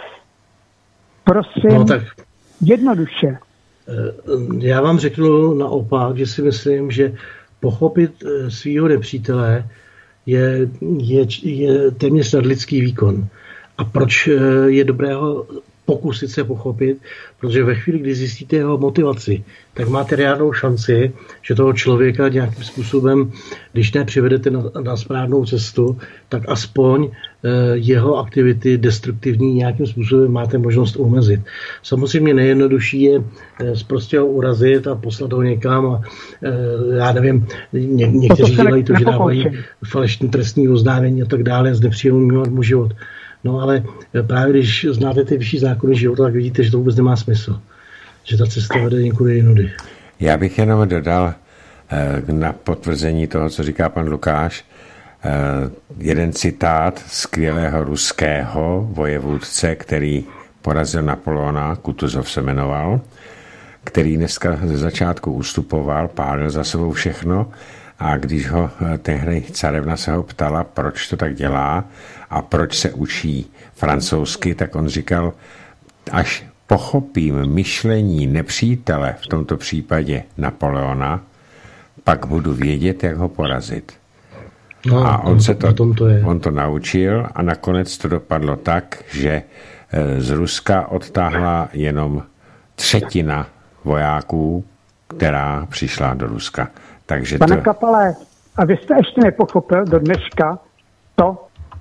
Prosím, jednoduše. Já vám řeknu naopak, že si myslím, že pochopit svýho nepřítele je téměř nadlidský výkon. A proč je dobré ho pokusit se pochopit? Protože ve chvíli, kdy zjistíte jeho motivaci, tak máte reálnou šanci, že toho člověka nějakým způsobem, když ne přivedete na správnou cestu, tak aspoň jeho aktivity destruktivní nějakým způsobem máte možnost omezit. Samozřejmě nejjednodušší je prostě ho urazit a poslat ho někam a já nevím, někteří dělají to, že dávají falešné trestní oznámení a tak dále, znepříjemňovat mu život. No ale právě když znáte ty vyšší zákony života, tak vidíte, že to vůbec nemá smysl. Že ta cesta vede někudy jinudy. Já bych jenom dodal na potvrzení toho, co říká pan Lukáš, jeden citát skvělého ruského vojevůdce, který porazil Napoleona, Kutuzov se jmenoval, který dneska ze začátku ustupoval, pálil za sebou všechno a když ho tehdy carevna se ho ptala, proč to tak dělá a proč se učí francouzsky, tak on říkal, až pochopím myšlení nepřítele, v tomto případě Napoleona, pak budu vědět, jak ho porazit. No, a on to naučil a nakonec to dopadlo tak, že z Ruska odtáhla jenom 1/3 vojáků, která přišla do Ruska. Takže Pane Kapale, a vy jste ještě nepochopil do dneška to,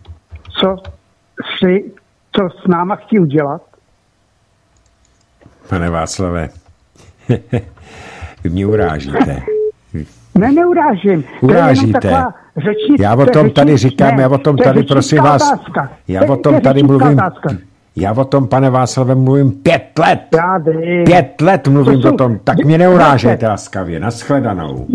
co s náma chtějí udělat? Pane Václave, vy mě urážíte. Ne, neurážím. Urážíte. Já o tom tady říkám, já o tom tady, prosím vás, já o tom tady mluvím, já o tom, pane Václave, mluvím 5 let. 5 let mluvím o tom, tak mě neurážejte laskavě, nashledanou.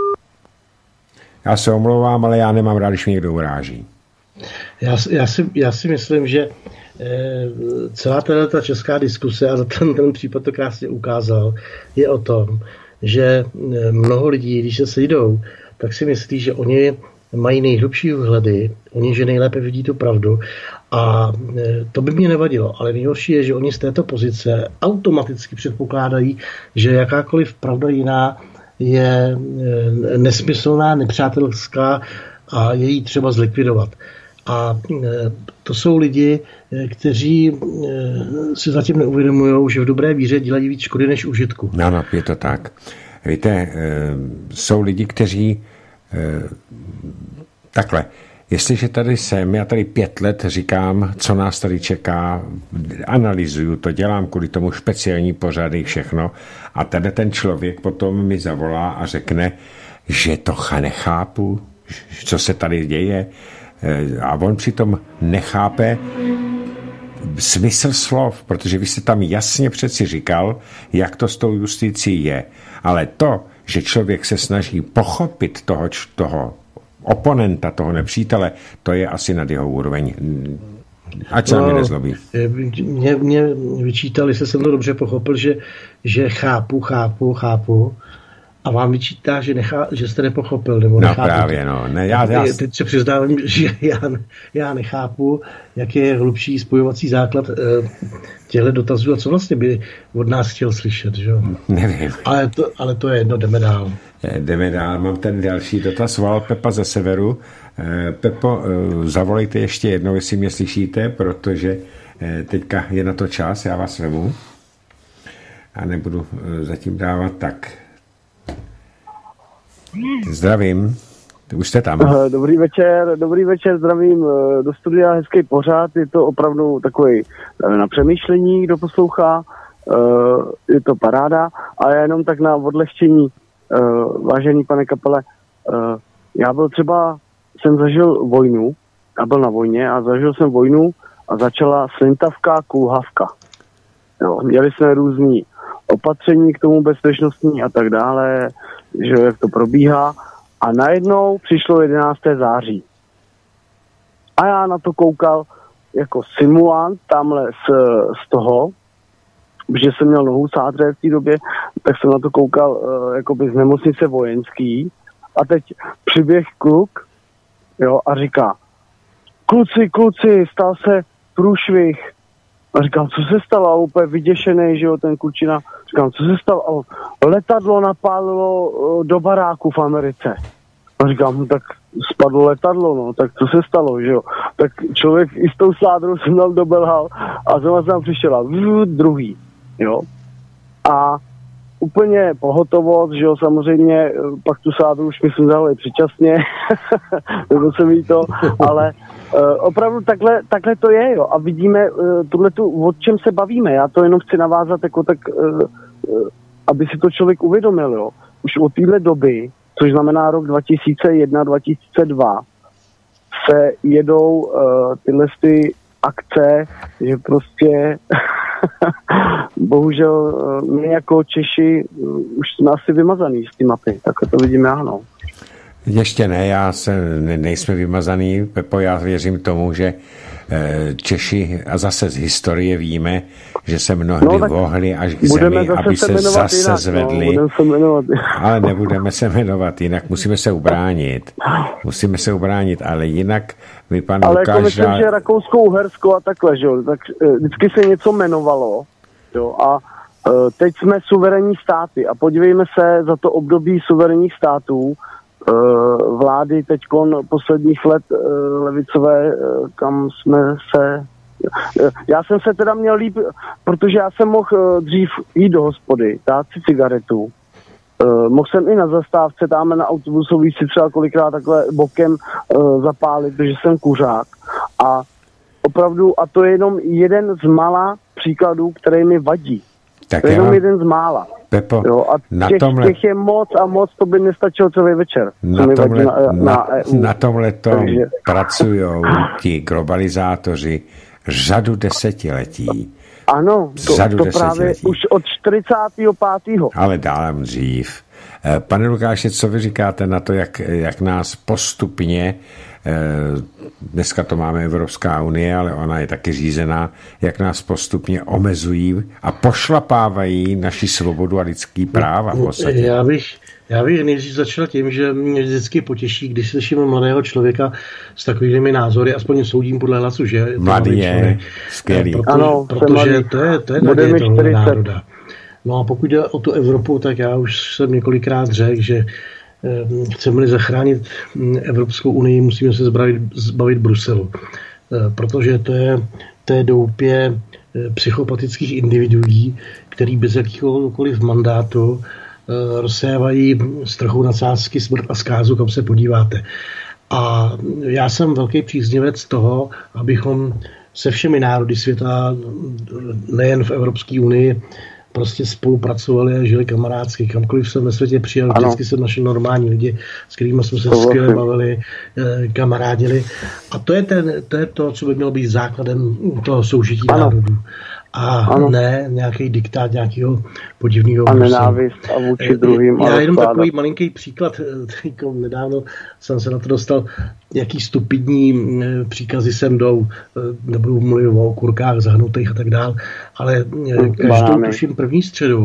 Já se omlouvám, ale já nemám rád, když mě někdo uráží. Já si myslím, že celá ta česká diskuse, a ten případ to krásně ukázal, je o tom, že mnoho lidí, když se sejdou, tak si myslí, že oni mají nejhlubší vhledy, oni, že nejlépe vidí tu pravdu a to by mě nevadilo, ale nejhorší je, že oni z této pozice automaticky předpokládají, že jakákoliv pravda jiná je nesmyslná, nepřátelská a je jí třeba zlikvidovat. A to jsou lidi, kteří si zatím neuvědomují, že v dobré víře dělají víc škody než užitku. Ano, je to tak. Víte, jsou lidi, kteří takhle, jestliže tady jsem, já tady 5 let říkám, co nás tady čeká, analyzuju to, dělám kvůli tomu speciální pořady, všechno a tady ten člověk potom mi zavolá a řekne, že to nechápu, co se tady děje, a on přitom nechápe smysl slov, protože vy jste tam jasně přeci říkal, jak to s tou justicí je. Ale to, že člověk se snaží pochopit toho oponenta, toho nepřítele, to je asi nad jeho úroveň. Ať se mi nezlobí. Mě vyčítali, že jsem to dobře pochopil, že chápu, a vám vyčítá, že jste nepochopil, nebo nechápete. No právě, no. Ne, teď se přiznávám, že já nechápu, jaký je hlubší spojovací základ těchto dotazů a co vlastně by od nás chtěl slyšet, že jo? Nevím. Ale to je jedno, jdeme dál. Jdeme dál, mám ten další dotaz, volal Pepa ze severu. Pepo, zavolejte ještě jednou, jestli mě slyšíte, protože teďka je na to čas, já vás vemu a nebudu zatím dávat tak. Zdravím, už jste tam. Dobrý večer, zdravím do studia, hezký pořád, je to opravdu takový na přemýšlení, kdo poslouchá, je to paráda a já jenom tak na odlehčení, vážený pane Kapele, já jsem zažil vojnu a byl na vojně a zažil jsem vojnu a začala slintavka, kulhavka. Jo, měli jsme různý opatření k tomu bezpečnostní a tak dále, že jak to probíhá. A najednou přišlo 11. září. A já na to koukal jako simulant tamhle z toho, že jsem měl nohu sádře v té době, tak jsem na to koukal jakoby z nemocnice vojenský. A teď přiběh kluk, jo, a říká, kluci, stal se průšvih. A říkám, co se stalo? A úplně vyděšený, že jo, ten klučina. Říkám, co se stalo? A letadlo napálilo do baráku v Americe. A říkám, tak spadlo letadlo, no, tak co se stalo, že jo? Tak člověk i s tou sládrou jsem dal dobelhal a zrovna jsem přišel a druhý, jo. A úplně pohotovost, že jo, samozřejmě, pak tu sádru už myslím dali předčasně, nebo se ví to, ale opravdu takhle to je, jo, a vidíme tuhletu, o čem se bavíme, já to jenom chci navázat jako tak, aby si to člověk uvědomil, jo, už od téhle doby, což znamená rok 2001, 2002, se jedou tyhle akce, že prostě bohužel my jako Češi už jsme asi vymazaný z té mapy, tak to vidím já, no. Ještě ne, nejsme vymazaný, Pepo, já věřím tomu, že Češi, a zase z historie víme, že se mnohdy vohli až k zemi, aby se zase jinak, zvedli, ale nebudeme se jmenovat jinak, musíme se ubránit, ale jinak my pan ale Lukáš... Ale jako myslím, že Rakousko-Uhersko a takhle, že jo, tak vždycky se něco jmenovalo, jo, a teď jsme suverénní státy a podívejme se za to období suverénních států, vlády teďkon posledních let levicové, kam jsme se... Já jsem se teda měl líp, protože já jsem mohl dřív jít do hospody, dát si cigaretu. Mohl jsem i na zastávce, tam na autobusový si třeba kolikrát takhle bokem zapálit, protože jsem kuřák. A opravdu, a to je jenom jeden z mála příkladů, který mi vadí. Tak to je jenom jeden z mála. Pepo, jo, a těch je moc a moc, to by nestačilo celý večer. Na tomhle pracují ti globalizátoři řadu desetiletí. Ano, to právě už od 45. Ale dále dřív. Pane Lukáši, co vy říkáte na to, jak nás postupně, dneska to máme Evropská unie, ale ona je taky řízená, jak nás postupně omezují a pošlapávají naši svobodu a lidský práva v podstatě. Já bych nejdřív začal tím, že mě vždycky potěší, když slyším mladého člověka s takovými názory, aspoň soudím podle hlasu, že mladý je skvělý. Protože to je naděje toho národa. No a pokud jde o tu Evropu, tak já už jsem několikrát řekl, že chceme-li zachránit Evropskou unii, musíme se zbavit Bruselu. Protože to je doupě psychopatických individuí, který bez jakýhokoliv mandátu rozsévají strachu, nadsázky, smrt a zkázu, kam se podíváte. A já jsem velký příznivec toho, abychom se všemi národy světa, nejen v Evropské unii, prostě spolupracovali a žili kamarádsky. Kamkoliv jsem ve světě přijel, vždycky jsem našel normální lidi, s kterými jsme se skvěle bavili, kamarádili. A to je to, co by mělo být základem toho soužití národů. A ne nějaký diktát nějakého podivného a nenávist a vůči druhým. Já jenom takový malinký příklad, nedávno jsem se na to dostal, jaký stupidní příkazy sem jdou, nebudu mluvit o kurkách zahnutých a tak dál, ale každou tuším první středu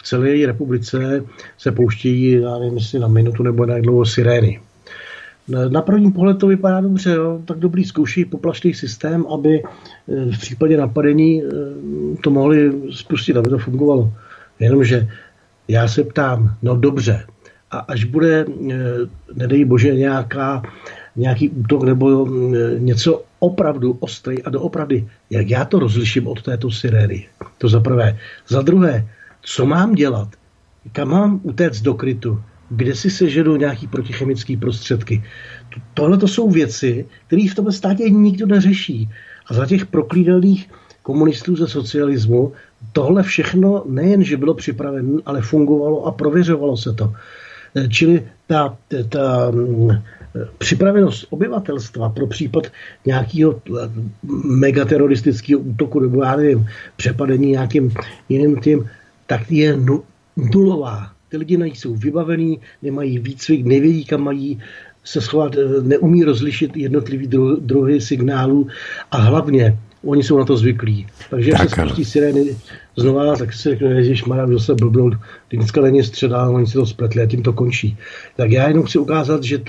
v celé republice se pouštějí, já nevím, jestli na minutu nebo na dlouho sirény. Na první pohled to vypadá dobře, jo? Tak dobrý, zkouší poplašný systém, aby v případě napadení to mohli spustit, aby to fungovalo. Jenomže já se ptám, no dobře, a až bude, nedej bože, nějaký útok nebo něco opravdu ostrý a doopravdy, jak já to rozliším od této sirény? To za prvé. Za druhé, co mám dělat? Kam mám utéct do krytu? Kde si seženu nějaký protichemický prostředky? Tohle to jsou věci, které v tomhle státě nikdo neřeší. A za těch proklínaných komunistů ze socialismu tohle všechno nejen, že bylo připraveno, ale fungovalo a prověřovalo se to. Čili ta připravenost obyvatelstva pro případ nějakého megateroristického útoku nebo já nevím, přepadení nějakým jiným tím, tak je nulová. Ty lidi nejsou vybavení, nemají výcvik, nevědí, kam mají se schovat, neumí rozlišit jednotlivý druhy signálů a hlavně oni jsou na to zvyklí. Takže jak se spustí sirény znova, tak si řekne, ježišmarja, zase blbnout, dneska není středa, oni se to spletli a tím to končí. Tak já jenom chci ukázat, že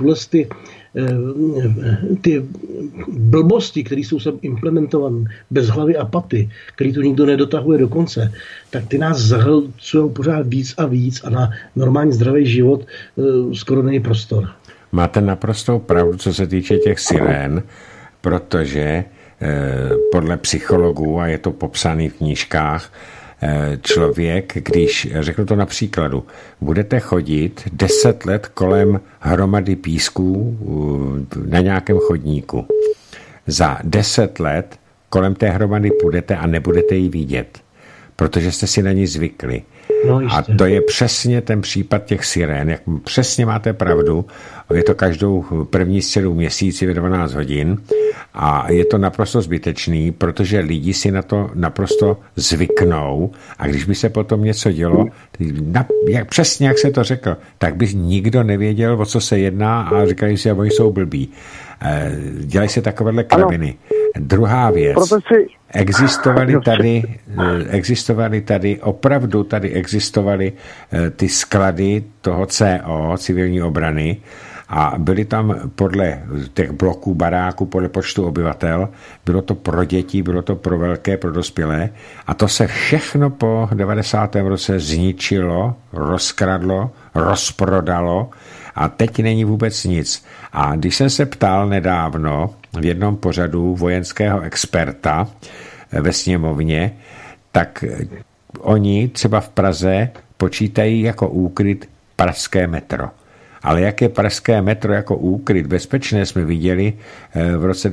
ty blbosti, které jsou sem implementované bez hlavy a paty, který tu nikdo nedotahuje do konce, tak ty nás zahlcují pořád víc a víc a na normální zdravý život skoro není prostor. Máte naprostou pravdu, co se týče těch sirén, protože podle psychologů, a je to popsané v knížkách, člověk, když, řeknu to na příkladu, budete chodit 10 let kolem hromady písků na nějakém chodníku. Za 10 let kolem té hromady půjdete a nebudete ji vidět, protože jste si na ní zvykli. No, a to je přesně ten případ těch sirén, jak přesně máte pravdu, je to každou první středu měsíci ve 12 hodin a je to naprosto zbytečný, protože lidi si na to naprosto zvyknou a když by se potom něco dělo, přesně jak se to řekl, tak by nikdo nevěděl, o co se jedná a říkají si, že oni jsou blbí. Dělají se takovéhle kraviny. Druhá věc, opravdu tady existovaly ty sklady toho CO, civilní obrany, a byly tam podle těch bloků, baráků, podle počtu obyvatel, bylo to pro děti, bylo to pro velké, pro dospělé a to se všechno po 90. roce zničilo, rozkradlo, rozprodalo a teď není vůbec nic. A když jsem se ptal nedávno v jednom pořadu vojenského experta ve sněmovně, tak oni třeba v Praze počítají jako úkryt pražské metro. Ale jak je pražské metro jako úkryt bezpečné, jsme viděli v roce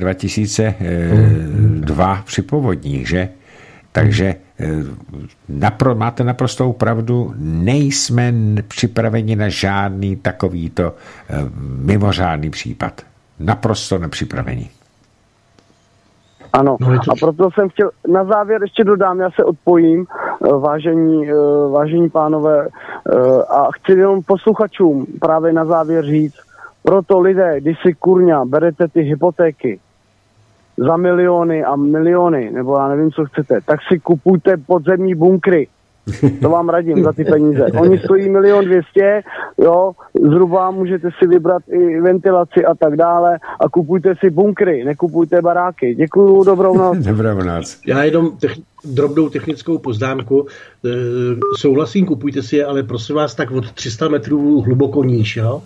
2002 při povodních, že? Takže máte naprostou pravdu, nejsme připraveni na žádný takovýto mimořádný případ. Naprosto nepřipraveni. Ano, a proto jsem chtěl, na závěr ještě dodám, já se odpojím, vážení pánové, a chci jenom posluchačům právě na závěr říct, proto lidé, když si kurňa berete ty hypotéky za miliony a miliony, nebo já nevím, co chcete, tak si kupujte podzemní bunkry. To vám radím za ty peníze. Oni stojí 1 200 000, jo, zhruba můžete si vybrat i ventilaci a tak dále a kupujte si bunkry, nekupujte baráky. Děkuju, dobrou noc. Dobrou noc. Já jenom drobnou technickou poznámku. Souhlasím, kupujte si je, ale prosím vás tak od 300 metrů hluboko níž, jo?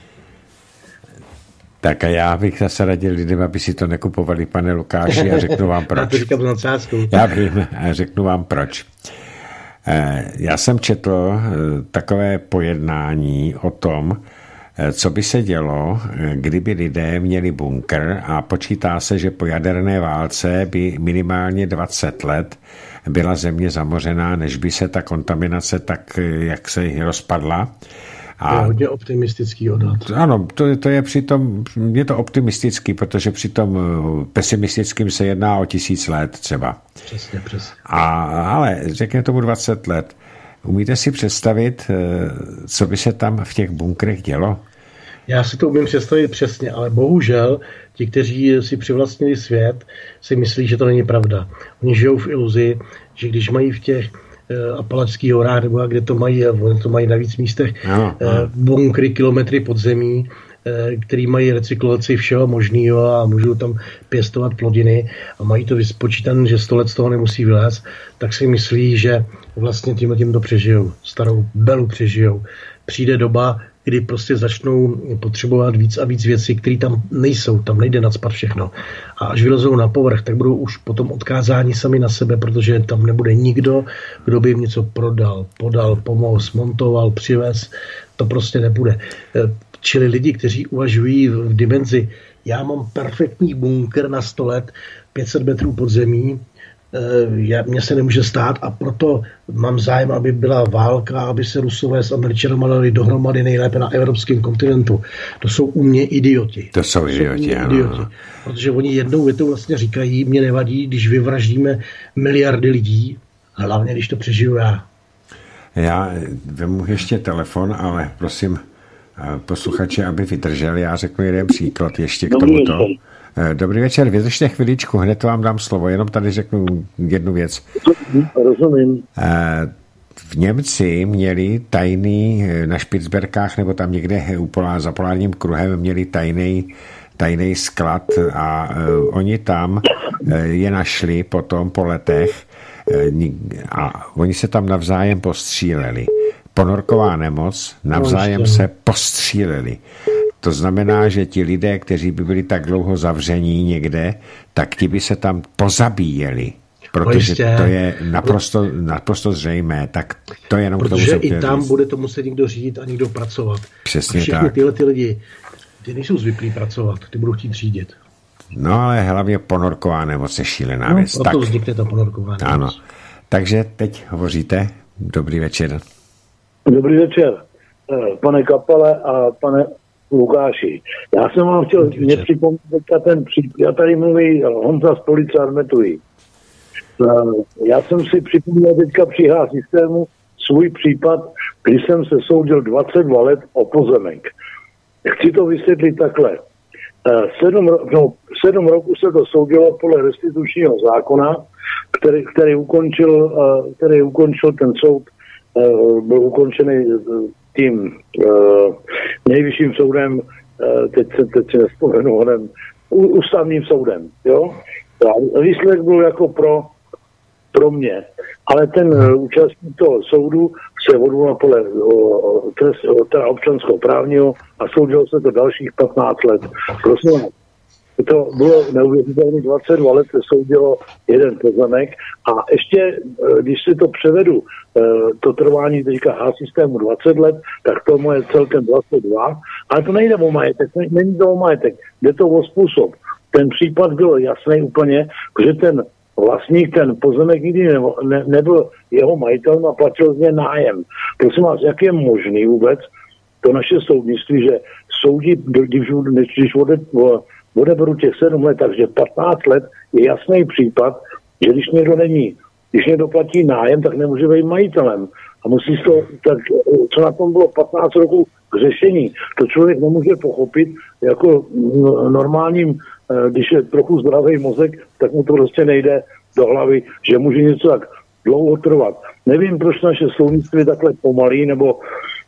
Tak a já bych zase radil lidem, aby si to nekupovali, pane Lukáši, a řeknu vám proč. Já to říkám s nadsázkou. Já vím, a řeknu vám proč. Já jsem četl takové pojednání o tom, co by se dělo, kdyby lidé měli bunkr a počítá se, že po jaderné válce by minimálně 20 let byla země zamořená, než by se ta kontaminace tak, jak se rozpadla. To je hodně optimistický odhad. Ano, to je přitom, je to optimistický, protože při tom pesimistickým se jedná o 1000 let třeba. Přesně. Ale řekněme tomu 20 let. Umíte si představit, co by se tam v těch bunkrech dělo? Já si to umím představit přesně, ale bohužel ti, kteří si přivlastnili svět, si myslí, že to není pravda. Oni žijou v iluzi, že když mají v těch Apalačských horách, nebo kde to mají, to mají na víc místech, bunkry kilometry pod zemí, který mají recyklovaci všeho možného a můžou tam pěstovat plodiny a mají to vyspočítané, že 100 let z toho nemusí vylézt, tak si myslí, že vlastně tím to přežijou. Starou belu přežijou. Přijde doba, kdy prostě začnou potřebovat víc a víc věcí, které tam nejsou, tam nejde nacpat všechno. A až vylezou na povrch, tak budou už potom odkázáni sami na sebe, protože tam nebude nikdo, kdo by jim něco prodal, podal, pomohl, smontoval, přivez. To prostě nebude. Čili lidi, kteří uvažují v dimenzi, já mám perfektní bunkr na 100 let, 500 metrů pod zemí, mně se nemůže stát a proto mám zájem, aby byla válka, aby se Rusové s Američanama dali dohromady nejlépe na evropském kontinentu. To jsou u mě idioti. To jsou idioti. Protože oni jednou větou vlastně říkají, mě nevadí, když vyvraždíme miliardy lidí, hlavně když to přežiju já. Já vemu ještě telefon, ale prosím posluchače, aby vydrželi. Já řeknu jeden příklad ještě k tomuto. Dobrý večer, vydržte chviličku, hned vám dám slovo, jenom tady řeknu jednu věc. Rozumím. V Němci měli tajný, na Špicberkách nebo tam někde za polárním kruhem měli tajný sklad a oni tam je našli potom po letech a oni se tam navzájem postříleli. Ponorková nemoc, navzájem se postříleli. To znamená, že ti lidé, kteří by byli tak dlouho zavření někde, tak ti by se tam pozabíjeli. Protože to je naprosto zřejmé. Tak to je jenom protože k tomu, i tam bude to muset někdo řídit a někdo pracovat. Přesně všechny tak. Tyhle ty lidi, ty nejsou zvyklí pracovat, ty budou chtít řídit. No ale hlavně ponorková nemoc je šílená věc. Proto vznikne ta ponorková nemoc. Ano. Takže teď hovoříte. Dobrý večer. Dobrý večer, pane Kapale a pane Lukáši. Já jsem vám chtěl připomínat ten případ. Já tady mluví Honza z Police Armetují. Já jsem si připomněl teďka při systému svůj případ, kdy jsem se soudil 22 let o pozemek. Chci to vysvětlit takhle. 7 roků se to soudilo podle restitučního zákona, který ukončil ten soud, byl ukončený tím nejvyšším soudem, teď si nespomenu, ústavním soudem. Jo? A výsledek byl jako pro mě. Ale ten účastník toho soudu se odvolal podle občanského právního a soudilo se to dalších 15 let. Prosím vás, to bylo neuvěřitelné, 22 let se soudilo jeden pozemek a ještě, když si to převedu, to trvání teďka systému 20 let, tak to je celkem 22, ale to nejde o majetek, není to o majetek, jde to o způsob. Ten případ byl jasný úplně, že ten vlastník, ten pozemek nikdy nebyl jeho majitelem a platil z něj nájem. Prosím vás, jak je možný vůbec to naše soudnictví, že soudí, když odeberu těch 7 let, takže 15 let je jasný případ, že když někdo platí nájem, tak nemůže být majitelem. A musí to, tak co na tom bylo 15 roků k řešení, to člověk nemůže pochopit jako normálním, když je trochu zdravý mozek, tak mu to prostě nejde do hlavy, že může něco tak dlouho trvat. Nevím, proč naše soudnictví je takhle pomalý, nebo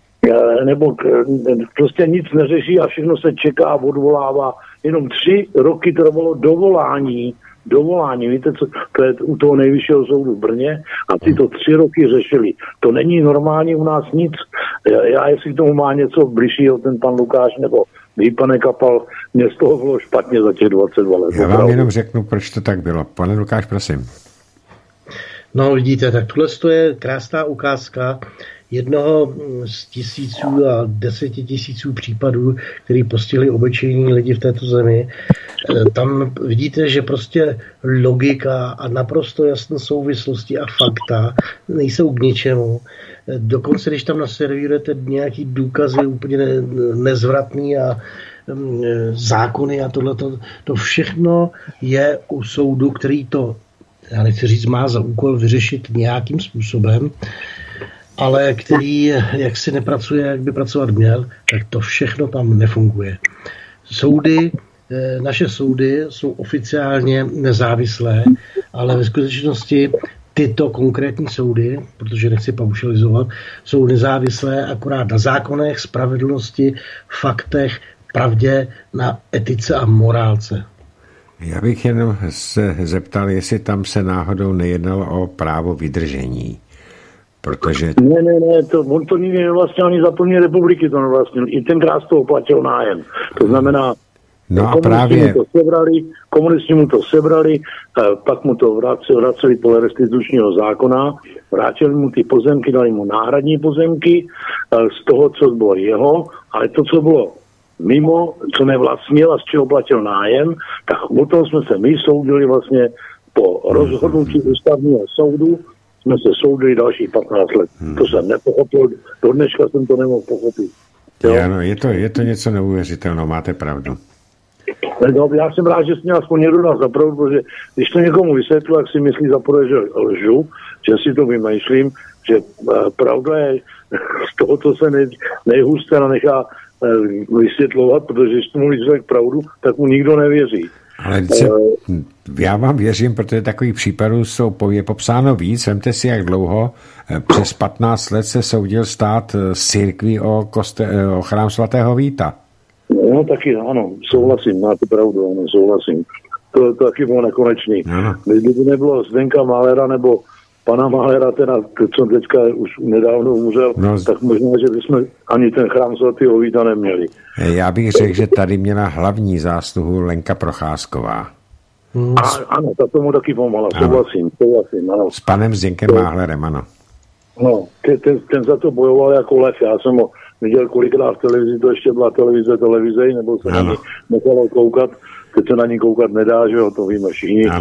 prostě nic neřeší a všechno se čeká a odvolává. Jenom 3 roky trvalo dovolání, víte, co, to je u toho nejvyššího soudu v Brně a ty to 3 roky řešili. To není normální u nás nic. Já jestli k tomu má něco bližšího ten pan Lukáš, nebo vy, pane Kapal, mě z toho bylo špatně za těch 22 let. Já vám jenom řeknu, proč to tak bylo. Pane Lukáš, prosím. No vidíte, tak tohle je krásná ukázka jednoho z tisíců a 10 000 případů, který postihli obyčejní lidi v této zemi. Tam vidíte, že prostě logika a naprosto jasné souvislosti a fakta nejsou k ničemu. Dokonce, když tam naservírujete nějaký důkazy úplně nezvratný a zákony a tohleto, to všechno je u soudu, který to, já nechci říct, má za úkol vyřešit nějakým způsobem, ale který jak si nepracuje, jak by pracovat měl, tak to všechno tam nefunguje. Naše soudy jsou oficiálně nezávislé, ale ve skutečnosti tyto konkrétní soudy, protože nechci paušalizovat, jsou nezávislé akorát na zákonech, spravedlnosti, faktech, pravdě, na etice a morálce. Já bych jenom se zeptal, jestli tam se náhodou nejednalo o právo vydržení. Protože... Ne, on to nikdy nevlastnil ani za první republiky to nevlastnil. I tenkrát z toho platil nájem. To znamená, komunisti mu to sebrali, pak mu to vraceli podle restitučního zákona, vrátili mu ty pozemky, dali mu náhradní pozemky z toho, co bylo jeho, ale to, co bylo mimo, co nevlastnil a z čeho platil nájem, tak o tom jsme se my soudili vlastně po rozhodnutí ústavního soudu, jsme se soudili další 15 let. To jsem nepochopil, do dneška jsem to nemohl pochopit. Ano, je to něco neuvěřitelného, máte pravdu. No, já jsem rád, že jsi mě aspoň někdo nás zapravdu, protože když to někomu vysvětlu, jak si myslí zaprvé, že lžu, že si to vymýšlím, že pravda je z toho, co se nejhůř nechá vysvětlovat, protože když tomu člověk pravdu, tak mu nikdo nevěří. Ale já vám věřím, protože takových případů je popsáno víc. Vemte si, jak dlouho přes 15 let se soudil stát s církví o chrám svatého Víta. No taky, ano, souhlasím, máte pravdu, ano, souhlasím. To taky bylo nekonečný. Kdyby nebylo Zdenka Mahlera nebo pana Mahlera, teda, co teďka už nedávno umřel, tak možná, že bychom ani ten chrám svatého Víta neměli. Já bych řekl, že tady měla hlavní zásluhu Lenka Procházková. Ano, ta tomu taky pomohla, souhlasím, ano. S panem Zdenkem Máhlerem, ano. No, ten za to bojoval jako lev, já jsem ho viděl kolikrát v televizi, to ještě byla televize, nebo se na ní nechalo koukat, teď se na ní koukat nedá, že jo, to víme všichni.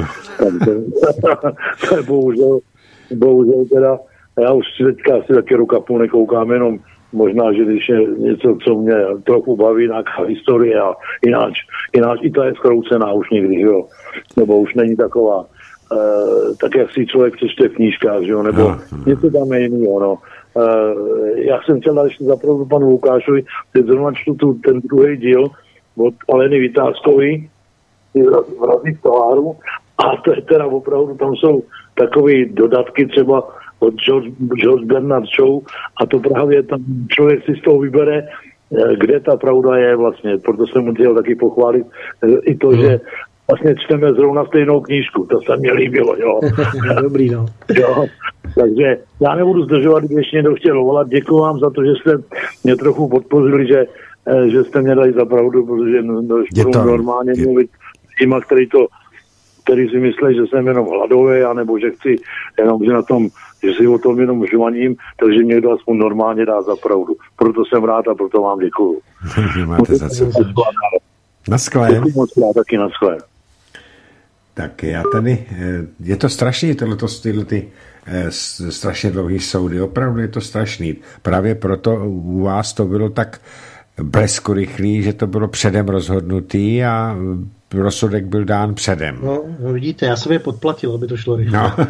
To je bohužel teda, já už teďka asi taky roka půl nekoukám, jenom možná, že když je něco, co mě trochu baví, nějaká historie a jináč i ta je zkroucená už někdy, jo, nebo už není taková, tak jak si člověk přečte v knížkách, že jo, nebo něco tam je jinýho, no. Já jsem chtěl ještě zapravdu panu Lukášovi, teď zrovna čtu ten druhý díl od Aleny Vytázkový, Vrazi v továru, a to je teda opravdu, tam jsou takové dodatky třeba od George Bernard Shaw a to právě tam člověk si z toho vybere, kde ta pravda je vlastně, proto jsem mu chtěl taky pochválit i to, že vlastně čteme zrovna stejnou knížku, to se mě líbilo, jo. Dobrý, no. Jo. Takže já nebudu zdržovat, když někdo chtěl volat. Děkuji vám za to, že jste mě trochu podpořili, že jste mě dali za pravdu, protože budu normálně mluvit s těma, který si myslí, že jsem jenom hladový, anebo že chci jenom, že si o tom jenom žvaním, takže někdo aspoň normálně dá za pravdu. Proto jsem rád a proto vám děkuju. Máte za co. Naschle. Taky naschle. Tak já tady, je to strašný, ty strašně dlouhý soudy, opravdu je to strašný. Právě proto u vás to bylo tak blesku rychlý, že to bylo předem rozhodnutý a rozsudek byl dán předem. No vidíte, já jsem je podplatil, aby to šlo rychle. No.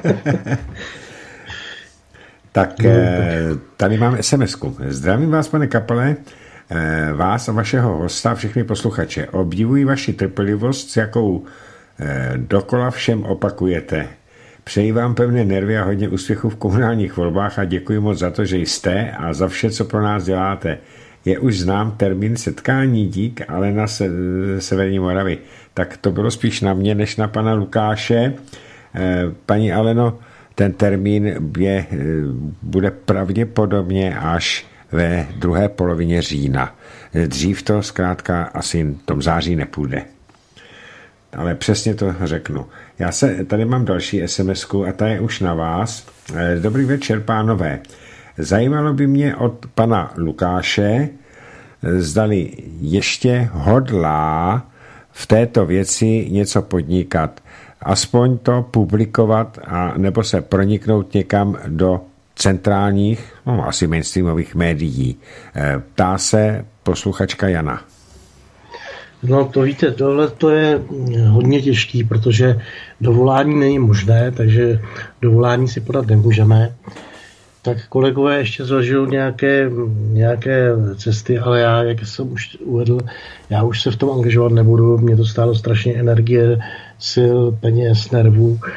Tak tady mám SMS-ku. Zdravím vás, pane Kapele, vás a vašeho hosta, všechny posluchače. Obdivuji vaši trpělivost, s jakou dokola všem opakujete. Přeji vám pevné nervy a hodně úspěchů v komunálních volbách a děkuji moc za to, že jste a za vše, co pro nás děláte. Je už znám termín setkání, dík, ale na Severní Moravy. Tak to bylo spíš na mě, než na pana Lukáše. Paní Aleno, ten termín bude pravděpodobně až ve druhé polovině října. Dřív to zkrátka asi v tom září nepůjde. Ale přesně to řeknu. Tady mám další SMS-ku a ta je už na vás. Dobrý večer, pánové. Zajímalo by mě od pana Lukáše, zdali ještě hodlá v této věci něco podnikat. Aspoň to publikovat a nebo se proniknout někam do centrálních, asi mainstreamových médií. Ptá se posluchačka Jana. No to víte, tohle to je hodně těžký, protože dovolání není možné, takže dovolání si podat nemůžeme. Tak kolegové ještě zvažují nějaké cesty, ale já, jak jsem už uvedl, já už se v tom angažovat nebudu, mě to stálo strašně energie, sil, peněz, nervů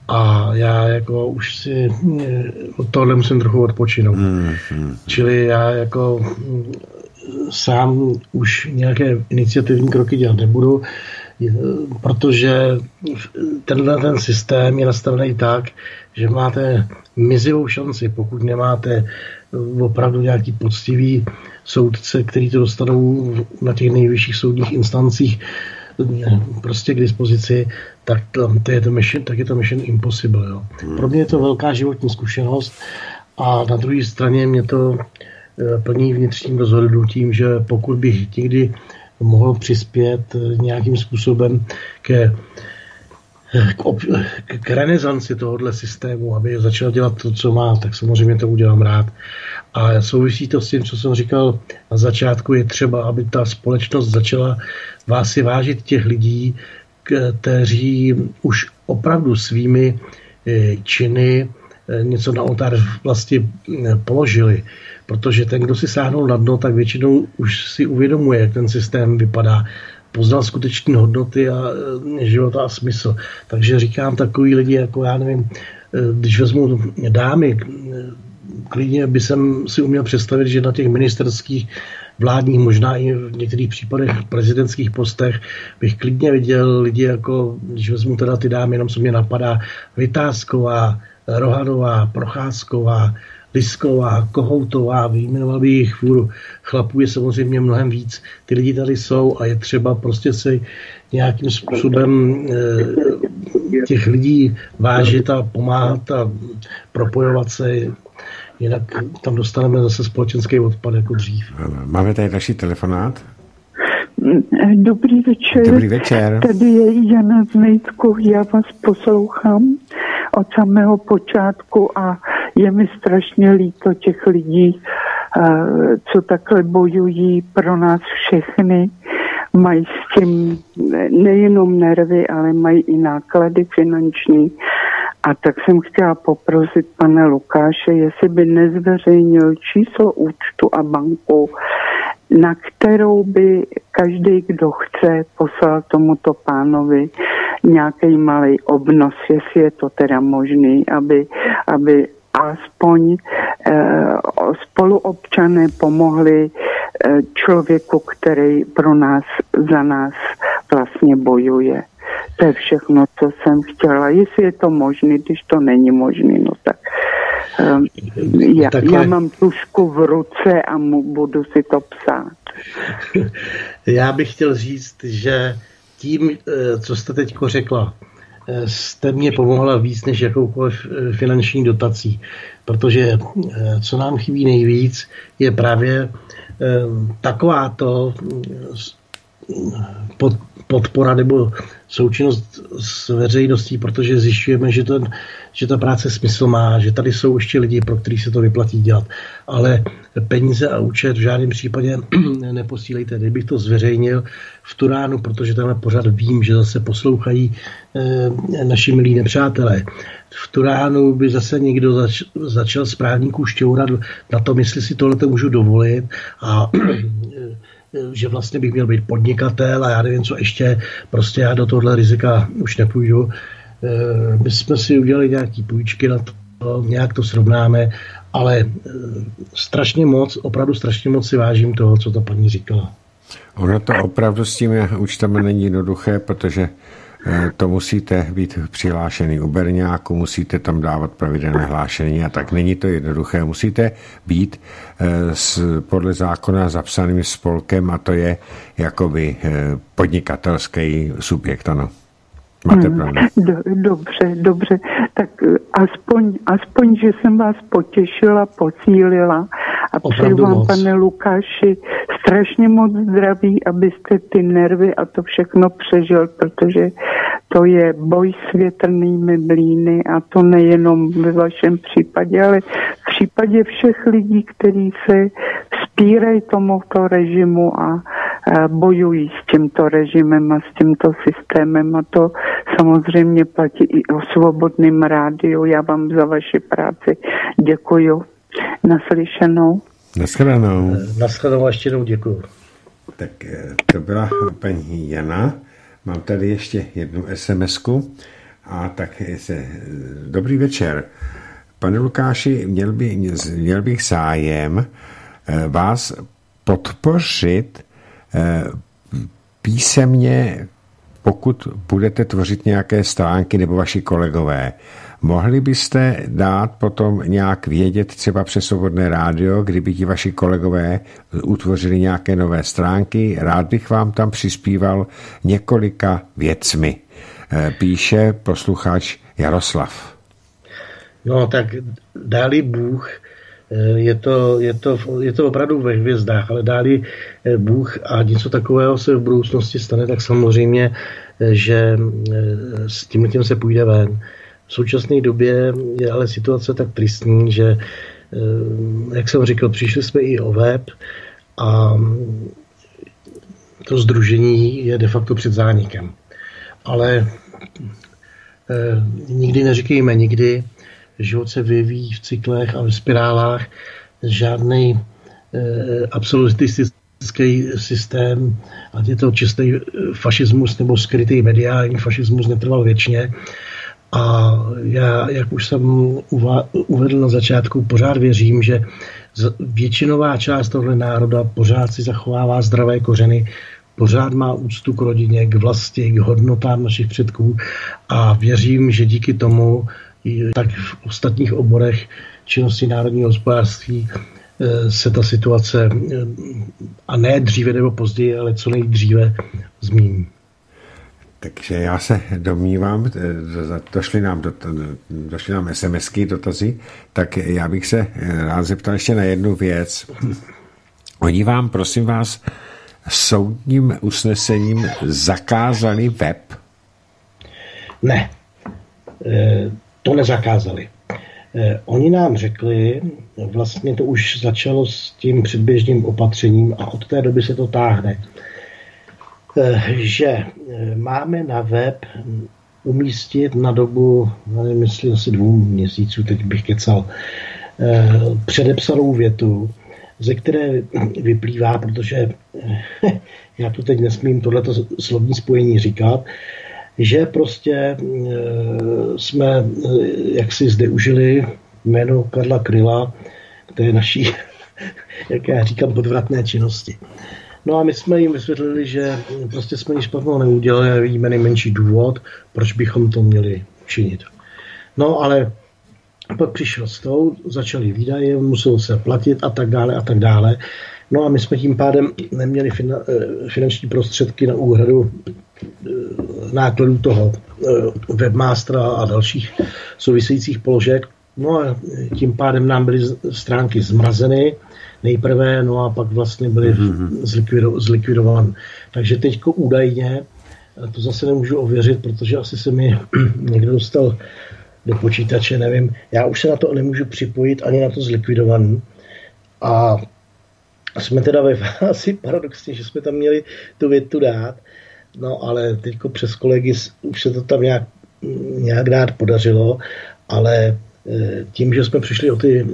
A já jako už si od tohle musím trochu odpočinout. Čili já jako sám už nějaké iniciativní kroky dělat nebudu, protože ten systém je nastavený tak, že máte mizivou šanci, pokud nemáte opravdu nějaký poctivý soudce, který to dostanou na těch nejvyšších soudních instancích prostě k dispozici, tak je to mission impossible. Jo. Pro mě je to velká životní zkušenost a na druhé straně mě to plní vnitřním rozhodnutím, že pokud bych někdy mohl přispět nějakým způsobem k renesanci tohohle systému, aby začal dělat to, co má, tak samozřejmě to udělám rád. A souvisí to s tím, co jsem říkal na začátku, je třeba, aby ta společnost začala si vážit těch lidí, kteří už opravdu svými činy něco na oltář vlastně položili. Protože ten, kdo si sáhnul na dno, tak většinou už si uvědomuje, jak ten systém vypadá. Poznal skutečné hodnoty a života a smysl. Takže říkám, takový lidi, jako já nevím, když vezmu dámy, klidně by jsem si uměl představit, že na těch ministerských, vládních, možná i v některých případech prezidentských postech bych klidně viděl lidi jako, když vezmu teda ty dámy, jenom co mě napadá, Vitásková, Rohanová, Procházková, Lisková, Kohoutová, vyjmenoval bych jich fůru. Chlapů je samozřejmě mnohem víc. Ty lidi tady jsou a je třeba prostě si nějakým způsobem těch lidí vážit a pomáhat a propojovat se. Jinak tam dostaneme zase společenský odpad jako dřív. Máme tady další telefonát. Dobrý večer. Dobrý večer. Tady je Jana z Nejcku. Já vás poslouchám od samého počátku a je mi strašně líto těch lidí, co takhle bojují pro nás všechny. Mají s tím nejenom nervy, ale mají i náklady finanční. A tak jsem chtěla poprosit pana Lukáše, jestli by nezveřejnil číslo účtu a banku, na kterou by každý, kdo chce, poslal tomuto pánovi nějaký malý obnos, jestli je to teda možný, aby aspoň spoluobčané pomohli člověku, který pro nás, za nás vlastně bojuje. To je všechno, co jsem chtěla. Jestli je to možné, když to není možné, no tak já mám tušku v ruce a budu si to psát. Já bych chtěl říct, že tím, co jste teďko řekla, jste mě pomohla víc než jakoukoliv finanční dotací, protože co nám chybí nejvíc, je právě takováto podpora nebo součinnost s veřejností, protože zjišťujeme, že ta práce smysl má, že tady jsou ještě lidi, pro který se to vyplatí dělat. Ale peníze a účet v žádném případě neposílejte. Kdybych to zveřejnil v tu ránu, protože tenhle pořad vím, že zase poslouchají naši milí nepřátelé. V tu ránu by zase někdo začal z právníků šťourat na tom, jestli si tohle můžu dovolit a že vlastně bych měl být podnikatel a já nevím, co ještě, prostě já do tohle rizika už nepůjdu. My jsme si udělali nějaký půjčky na to, nějak to srovnáme, ale opravdu strašně moc si vážím toho, co ta paní říkala. Ono to opravdu s tím účtem není jednoduché, protože to musíte být přihlášený u berňáku, musíte tam dávat pravidelné hlášení a tak není to jednoduché. Musíte být podle zákona zapsaným spolkem a to je jakoby podnikatelský subjekt, ano. Máte pravdu. Dobře. Tak aspoň, že jsem vás potěšila, posílila a přeju vám, pane Lukáši, strašně moc zdraví, abyste ty nervy a to všechno přežil, protože to je boj s větrnými mlýny a to nejenom ve vašem případě, ale v případě všech lidí, kteří se vzpírají tomuto režimu a bojují s tímto režimem a s tímto systémem a to samozřejmě platí i o Svobodném rádiu. Já vám za vaši práci děkuju. Naslyšenou. Naschledanou a ještě jednou děkuju. Tak to byla paní Jana. Mám tady ještě jednu SMS-ku A tak dobrý večer. Pane Lukáši, měl bych zájem vás podpořit písemně, pokud budete tvořit nějaké stránky nebo vaši kolegové. Mohli byste dát potom nějak vědět třeba přes Svobodné rádio, kdyby ti vaši kolegové utvořili nějaké nové stránky? Rád bych vám tam přispíval několika věcmi. Píše posluchač Jaroslav. No tak dá-li Bůh, je to opravdu ve hvězdách, ale dá-li Bůh a něco takového se v budoucnosti stane, tak samozřejmě, že s tím se půjde ven. V současné době je ale situace tak tristní, že, jak jsem říkal, přišli jsme i o web a to sdružení je de facto před zánikem. Ale nikdy neříkejme nikdy, život se vyvíjí v cyklech a v spirálách. Žádný absolutistický systém, ať je to čistý fašismus nebo skrytý mediální fašismus, netrval věčně. A já, jak už jsem uvedl na začátku, pořád věřím, že většinová část tohle národa pořád si zachovává zdravé kořeny, pořád má úctu k rodině, k vlasti, k hodnotám našich předků a věřím, že díky tomu tak v ostatních oborech činnosti národního hospodářství se ta situace, a ne dříve nebo později, ale co nejdříve změní. Takže já se domnívám, došly nám SMS-ky, dotazy, tak já bych se rád zeptal ještě na jednu věc. Oni vám, prosím vás, soudním usnesením zakázali web? Ne, to nezakázali. Oni nám řekli, vlastně to už začalo s tím předběžným opatřením a od té doby se to táhne, že máme na web umístit na dobu, nevím, jestli asi 2 měsíců, teď bych kecal, předepsanou větu, ze které vyplývá, protože já tu teď nesmím tohleto slovní spojení říkat, že prostě jsme jaksi zde užili jméno Karla Kryla k té naší, jak já říkám, podvratné činnosti. No a my jsme jim vysvětlili, že prostě jsme nic špatného neudělali a vidíme nejmenší důvod, proč bychom to měli činit. No ale pak přišel soud, začaly výdaje, muselo se platit a tak dále a tak dále. No a my jsme tím pádem neměli finanční prostředky na úhradu nákladů toho webmastera a dalších souvisejících položek. No a tím pádem nám byly stránky zmrazeny nejprve, no a pak vlastně byly zlikvidovány. Takže teďko údajně, to zase nemůžu ověřit, protože asi se mi někdo dostal do počítače, nevím. Já už se na to nemůžu připojit ani na to zlikvidovaný. A jsme teda ve fázi paradoxně, že jsme tam měli tu větu dát, no ale teďko přes kolegy už se to tam nějak dát podařilo, ale tím, že jsme přišli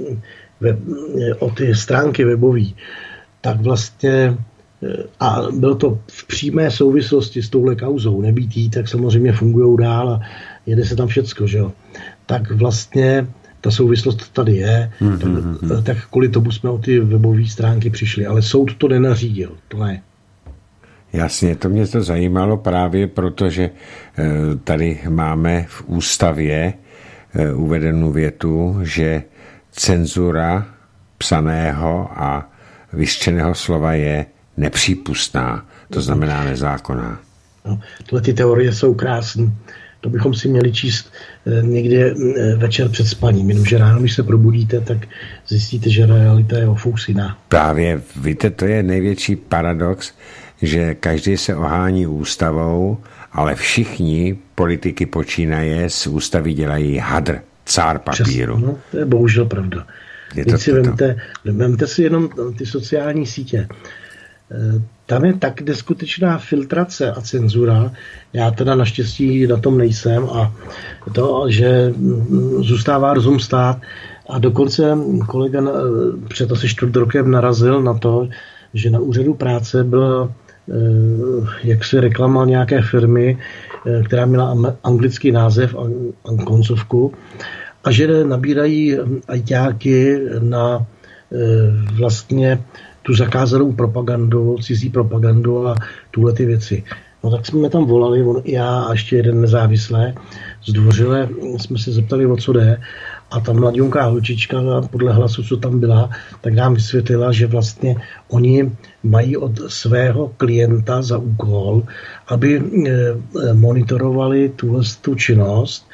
o ty stránky webové, tak vlastně a bylo to v přímé souvislosti s touhle kauzou, nebýt jí, tak samozřejmě fungují dál a jede se tam všecko, že jo. Tak vlastně ta souvislost tady je, tak kvůli tomu jsme o ty webové stránky přišli, ale soud to nenařídil, to ne. Jasně, to mě to zajímalo právě, protože tady máme v ústavě uvedenou větu, že cenzura psaného a vyřčeného slova je nepřípustná, to znamená nezákonná. No, tohle ty teorie jsou krásné. To bychom si měli číst někdy večer před spaním. Jenomže ráno, když se probudíte, tak zjistíte, že realita je ofousiná. Právě, víte, to je největší paradox, že každý se ohání ústavou, ale všichni politiky počínaje z ústavy dělají hadr, cár papíru. No, to je bohužel pravda. Teď si vemte si jenom ty sociální sítě. Tam je tak neskutečná filtrace a cenzura. Já teda naštěstí na tom nejsem a to, že zůstává rozum stát a dokonce kolega před asi 4 rokem narazil na to, že na úřadu práce byl jaksi reklama nějaké firmy, která měla anglický název a koncovku, a že nabírají ajťáky na vlastně tu zakázanou propagandu, cizí propagandu a tuhle ty věci. No tak jsme tam volali, já a ještě jeden nezávislé, zdvořile jsme se zeptali, o co jde, a ta mladionká holčička podle hlasu, co tam byla, tak nám vysvětlila, že vlastně oni mají od svého klienta za úkol, aby monitorovali tu činnost,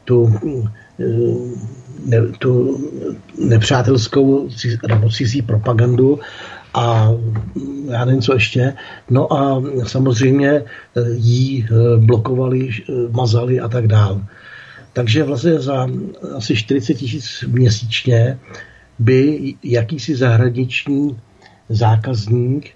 tu nepřátelskou nebo cizí propagandu a já nevím, co ještě. No a samozřejmě jí blokovali, mazali a tak dále. Takže vlastně za asi 40 000 měsíčně by jakýsi zahraniční zákazník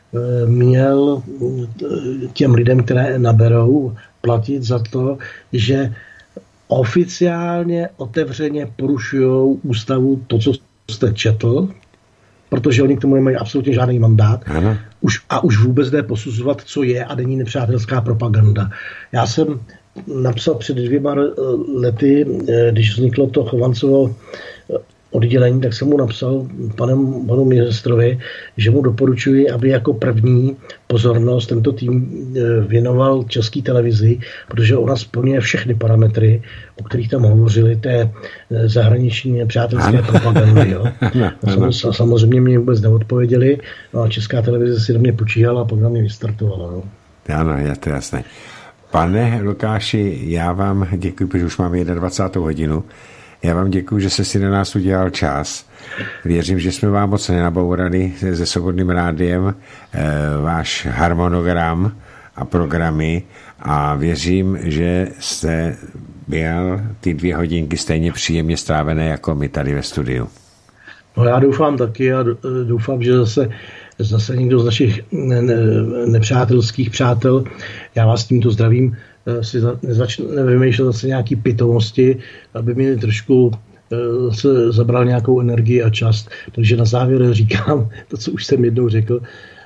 měl těm lidem, které naberou, platit za to, že oficiálně, otevřeně porušují ústavu to, co jste četl, protože oni k tomu nemají absolutně žádný mandát. Už vůbec jde posuzovat, co je a není nepřátelská propaganda. Já jsem napsal před 2 lety, když vzniklo to Chovancovo oddělení, tak jsem mu napsal panu ministrovi, že mu doporučuji, aby jako první pozornost tento tým věnoval České televizi, protože ona splňuje všechny parametry, o kterých tam hovořili, té zahraniční přátelské propagandy. Jo. Samozřejmě mě vůbec neodpověděli, no a Česká televize si do mě počíhala a pak na mě vystartovala. Jo. Ano, je to jasné. Pane Lukáši, já vám děkuji, protože už máme 21. hodinu. Já vám děkuji, že jste si na nás udělal čas. Věřím, že jsme vám moc nenabourali se Svobodným rádiem váš harmonogram a programy a věřím, že jste byl ty 2 hodinky stejně příjemně strávené jako my tady ve studiu. No já doufám taky a doufám, že zase někdo z našich nepřátelských přátel, já vás tímto zdravím, si nevymýšlel zase nějaký pitomosti, aby mi trošku se zabral nějakou energii a čas. Takže na závěr říkám to, co už jsem jednou řekl.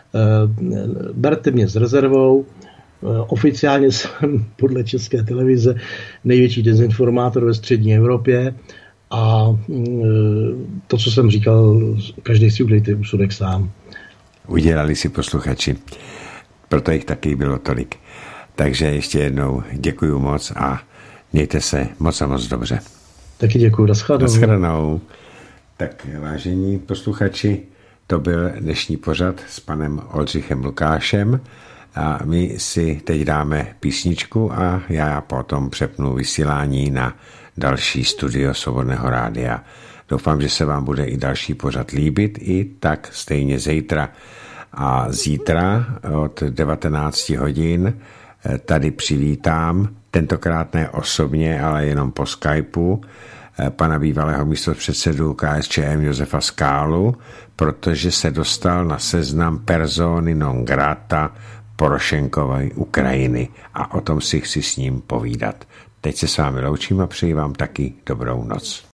Berte mě s rezervou. Oficiálně jsem podle České televize největší dezinformátor ve střední Evropě a to, co jsem říkal, každý si udělejte úsudek sám. Udělali si posluchači. Proto jich taky bylo tolik. Takže ještě jednou děkuju moc a mějte se moc a moc dobře. Taky děkuju. Naschledanou. Tak vážení posluchači, to byl dnešní pořad s panem Oldřichem Lukášem a my si teď dáme písničku a já potom přepnu vysílání na další studio Svobodného rádia. Doufám, že se vám bude i další pořad líbit, i tak stejně zítra. A zítra od 19 hodin tady přivítám, tentokrát ne osobně, ale jenom po Skypeu, pana bývalého místopředsedu KSČM Josefa Skálu, protože se dostal na seznam persony non grata Porošenkovy Ukrajiny a o tom si chci s ním povídat. Teď se s vámi loučím a přeji vám taky dobrou noc.